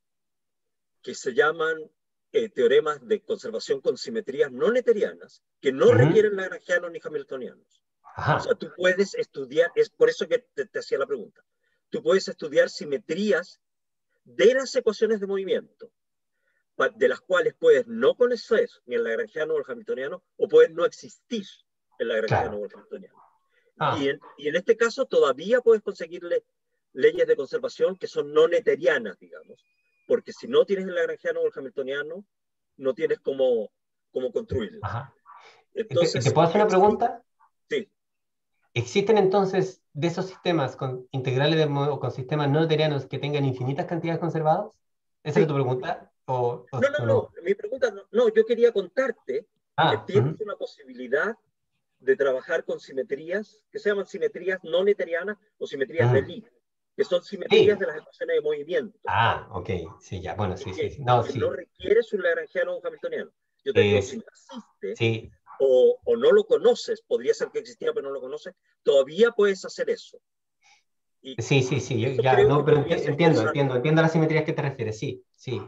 que se llaman teoremas de conservación con simetrías no noetherianas, que no requieren lagrangianos ni hamiltonianos. O sea, tú puedes estudiar, es por eso que te hacía la pregunta, tú puedes estudiar simetrías de las ecuaciones de movimiento, de las cuales puedes no conocer ni el lagrangiano o el hamiltoniano, o pueden no existir el lagrangiano o el hamiltoniano. Y en este caso todavía puedes conseguirle leyes de conservación que son no noetherianas, digamos, porque si no tienes el lagrangiano o el hamiltoniano, no tienes cómo construirlo. Ajá. Entonces, ¿Te puedo hacer una pregunta? Sí. ¿Existen entonces de esos sistemas con integrales o con sistemas no newtonianos que tengan infinitas cantidades conservadas? ¿Esa Sí. es tu pregunta? No, mi pregunta no, yo quería contarte que tienes uh-huh. una posibilidad de trabajar con simetrías que se llaman simetrías no newtonianas o simetrías de Lie, que son simetrías Sí. de las ecuaciones de movimiento. Ok, sí, ya, bueno, sí. Que No, no sí. requieres un lagrangiano o un hamiltoniano. Yo te digo, si no existe, Sí. o no lo conoces, podría ser que existiera pero no lo conoces, todavía puedes hacer eso. Y Sí, yo eso ya, creo que no, pero podría ser interesante. entiendo las simetrías que te refieres, sí.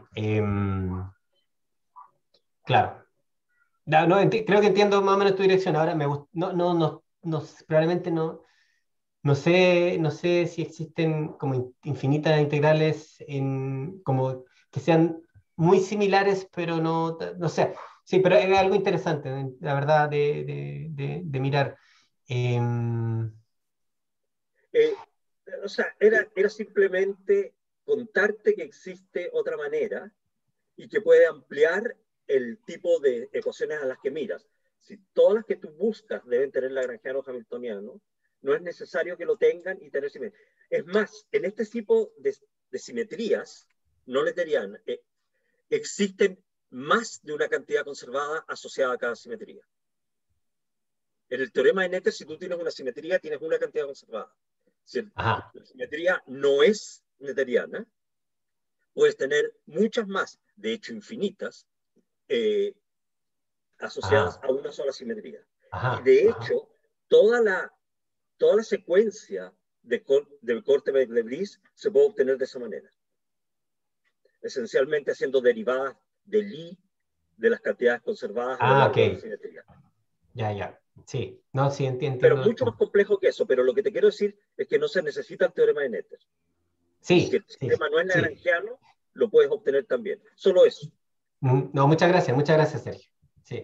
Claro. Creo que entiendo más o menos tu dirección. Ahora probablemente no sé si existen como infinitas integrales como que sean muy similares, pero no sé. Sí, pero es algo interesante, la verdad, de mirar. Em, Eh, o sea, era simplemente contarte que existe otra manera y que puede ampliar el tipo de ecuaciones a las que miras. Si todas las que tú buscas deben tener lagrangiano hamiltoniano, no es necesario que lo tengan y tener simetría. Es más, en este tipo de simetrías no newtonianas existen más de una cantidad conservada asociada a cada simetría. En el teorema de Noether, si tú tienes una simetría, tienes una cantidad conservada. Si Ajá. la simetría no es newtoniana, puedes tener muchas más, de hecho infinitas, asociadas Ajá. a una sola simetría. Y Ajá. de hecho, toda la secuencia del corte de Lebris se puede obtener de esa manera. Esencialmente haciendo derivadas de Lie de las cantidades conservadas a lo Ok. largo de la simetría. Ya. Sí. No, sí, Pero entiendo el mucho más punto. complejo que eso. Pero lo que te quiero decir es que no se necesita el teorema de Noether. Y si el sistema no es Sí. lagrangiano, lo puedes obtener también. Solo eso. No, muchas gracias, Sergio. Sí.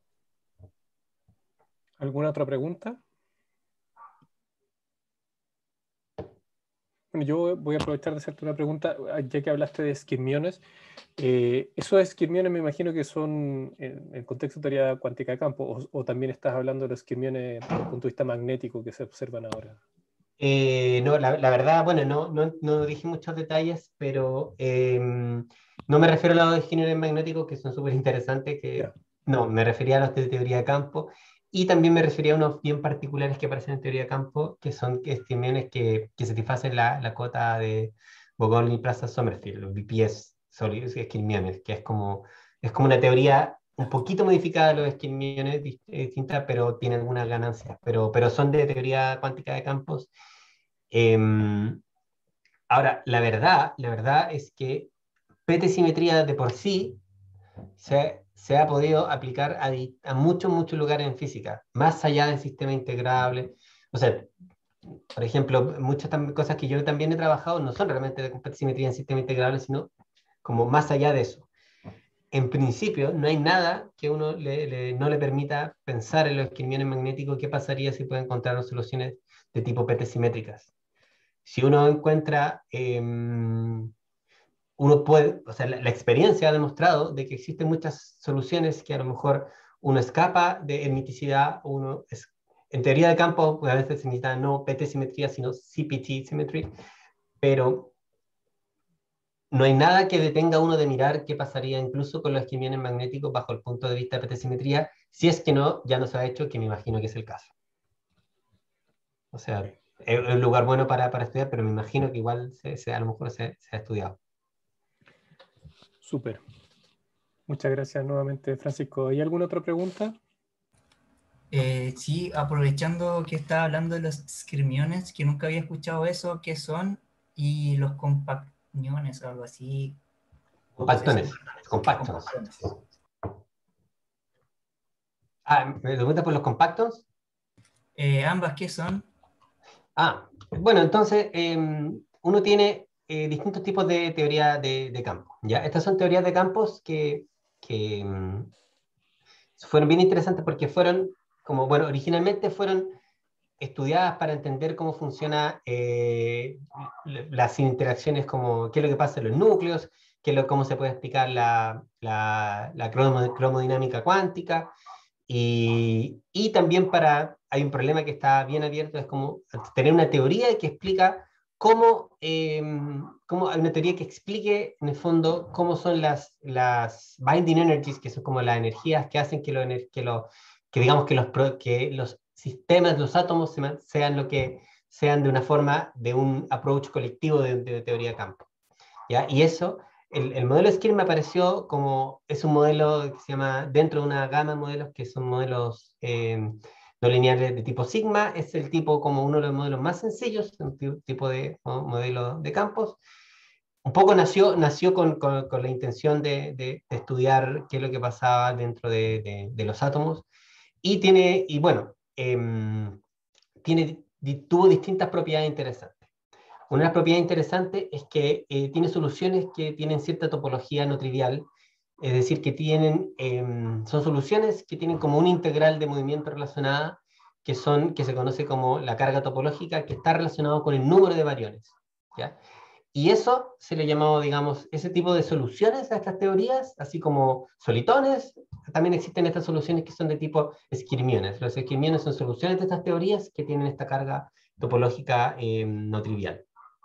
¿Alguna otra pregunta? Bueno, yo voy a aprovechar de hacerte una pregunta, ya que hablaste de esquirmiones. Esos esquirmiones me imagino que son en el contexto de teoría cuántica de campo, o también estás hablando de los esquirmiones desde el punto de vista magnético que se observan ahora. No, la verdad, bueno, no dije muchos detalles, pero no me refiero a los esquirmiones magnéticos que son súper interesantes, Ya. no, me refería a los de teoría de campo, y también me refería a unos bien particulares que aparecen en teoría de campo, que son esquirmiones que satisfacen la cota de Bogol y Plaza Sommerfeld, los BPS sólidos esquirmiones, que es como una teoría un poquito modificada de los esquirmiones, distinta, pero tiene algunas ganancias, pero son de teoría cuántica de campos. Ahora, la verdad es que PT-simetría de por sí se ha podido aplicar a muchos lugares en física, más allá del sistema integrable. O sea, por ejemplo, muchas cosas que yo también he trabajado no son realmente de PT-simetría en sistema integrable, sino como más allá de eso. En principio, no hay nada que uno no le permita pensar en los esquirmiones magnéticos, qué pasaría si puede encontrar soluciones de tipo PT-simétricas. Si uno encuentra, uno puede, o sea, la experiencia ha demostrado de que existen muchas soluciones que a lo mejor uno escapa de hermiticidad, en teoría de campo, pues a veces se necesita no PT simetría, sino CPT symmetry, pero no hay nada que detenga a uno de mirar qué pasaría incluso con los esquirmiones magnéticos bajo el punto de vista de PT simetría, si es que ya no se ha hecho, que me imagino que es el caso. O sea, es un lugar bueno para estudiar, pero me imagino que igual a lo mejor se ha estudiado. Súper. Muchas gracias nuevamente, Francisco. ¿Hay alguna otra pregunta? Sí, aprovechando que estaba hablando de los esquirmiones, que nunca había escuchado eso, ¿qué son? Y los compactiones, algo así. Compactones. Compactons. ¿Me preguntas por los compactons? Ambas, ¿qué son? Bueno, entonces uno tiene distintos tipos de teoría de campo. ¿Ya? Estas son teorías de campos que fueron bien interesantes porque originalmente fueron estudiadas para entender cómo funciona las interacciones, como qué es lo que pasa en los núcleos, cómo se puede explicar la cromodinámica cuántica. Y también hay un problema que está bien abierto, es como tener una teoría que explica cómo hay una teoría que explique en el fondo cómo son las binding energies, que son como las energías que hacen que los sistemas, los átomos sean de una forma, de un approach colectivo de teoría de campo. ¿Ya? Y eso, el modelo Skir me apareció es un modelo que se llama, dentro de una gama de modelos que son modelos no lineales de tipo sigma, es el tipo como uno de los modelos más sencillos, un tipo de modelo de campos. Un poco nació con la intención de estudiar qué es lo que pasaba dentro de los átomos, tuvo distintas propiedades interesantes. Una de las propiedades interesantes es que tiene soluciones que tienen cierta topología no trivial, es decir, que son soluciones que tienen como una integral de movimiento relacionada, que se conoce como la carga topológica, que está relacionado con el número de bariones, ¿ya? Y eso se le llamó, digamos, ese tipo de soluciones a estas teorías, así como solitones. También existen estas soluciones que son de tipo esquirmiones. Los esquirmiones son soluciones de estas teorías que tienen esta carga topológica no trivial.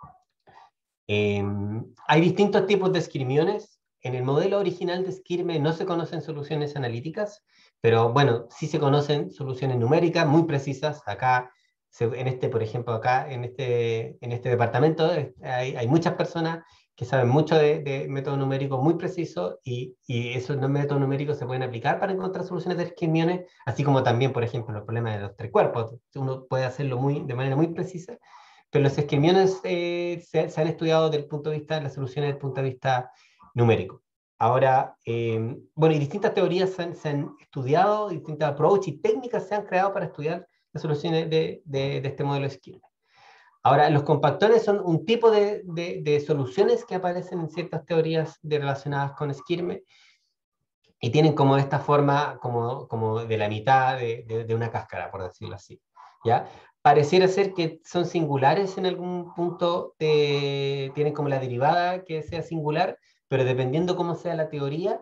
Hay distintos tipos de esquirmiones. En el modelo original de Esquirme no se conocen soluciones analíticas, pero bueno, sí se conocen soluciones numéricas muy precisas. Acá, por ejemplo, acá en este departamento hay muchas personas que saben mucho de métodos numéricos muy precisos, y esos métodos numéricos se pueden aplicar para encontrar soluciones de esquirmiones, así como también, por ejemplo, los problemas de los tres cuerpos. Uno puede hacerlo de manera muy precisa. Pero los esquirmiones se han estudiado desde el punto de vista de las soluciones desde el punto de vista numérico. Ahora, y distintas teorías se han estudiado, distintos approaches y técnicas se han creado para estudiar las soluciones de este modelo Esquirme. Ahora, los compactones son un tipo de soluciones que aparecen en ciertas teorías relacionadas con Esquirme, y tienen como esta forma como de la mitad de una cáscara, por decirlo así, ¿ya? Pareciera ser que son singulares en algún punto, tienen como la derivada que sea singular, pero dependiendo cómo sea la teoría,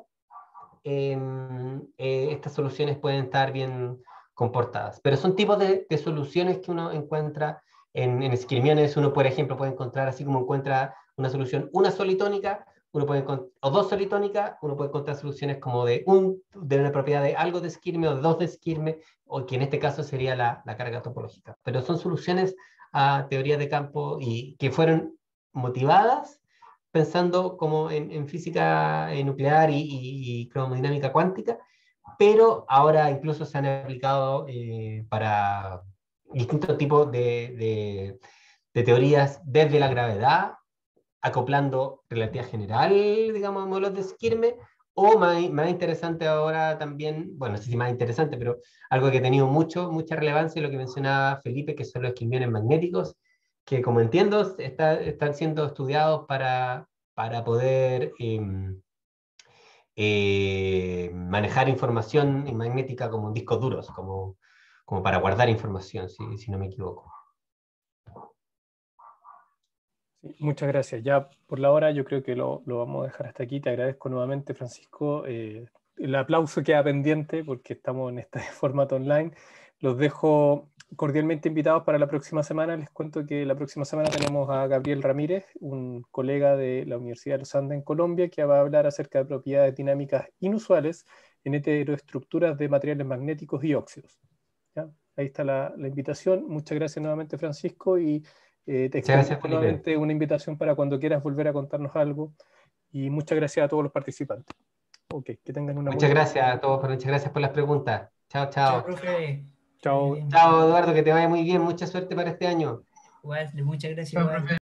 estas soluciones pueden estar bien comportadas. Pero son tipos de soluciones que uno encuentra en esquirmiones. Uno, por ejemplo, puede encontrar, así como encuentra una solución una solitónica, o dos solitónicas, uno puede encontrar soluciones como de una propiedad de algo de Esquirme o de dos de Esquirme, o que en este caso sería la carga topológica. Pero son soluciones a teorías de campo y que fueron motivadas pensando como en física nuclear y cromodinámica cuántica, pero ahora incluso se han aplicado para distintos tipos de teorías, desde la gravedad, acoplando relatividad general, digamos, a modelos de Esquirme, o más interesante ahora también, bueno, no sé si más interesante, pero algo que ha tenido mucha relevancia, lo que mencionaba Felipe, que son los esquirmiones magnéticos, que, como entiendo, están siendo estudiados para poder manejar información magnética como en discos duros, como para guardar información, si no me equivoco. Muchas gracias. Ya por la hora yo creo que lo vamos a dejar hasta aquí. Te agradezco nuevamente, Francisco. El aplauso queda pendiente porque estamos en este formato online. Los dejo cordialmente invitados para la próxima semana. Les cuento que la próxima semana tenemos a Gabriel Ramírez, un colega de la Universidad de los Andes en Colombia, que va a hablar acerca de propiedades dinámicas inusuales en heteroestructuras de materiales magnéticos y óxidos. ¿Ya? Ahí está la invitación. Muchas gracias nuevamente, Francisco, y te extiendo nuevamente una invitación para cuando quieras volver a contarnos algo, y muchas gracias a todos los participantes. Ok, que tengan una muchas gracias a todos, muchas gracias por las preguntas. Chao, chao. Chao, profe. Chao. Chao, Eduardo, que te vaya muy bien, mucha suerte para este año. Igual, muchas gracias. Igual.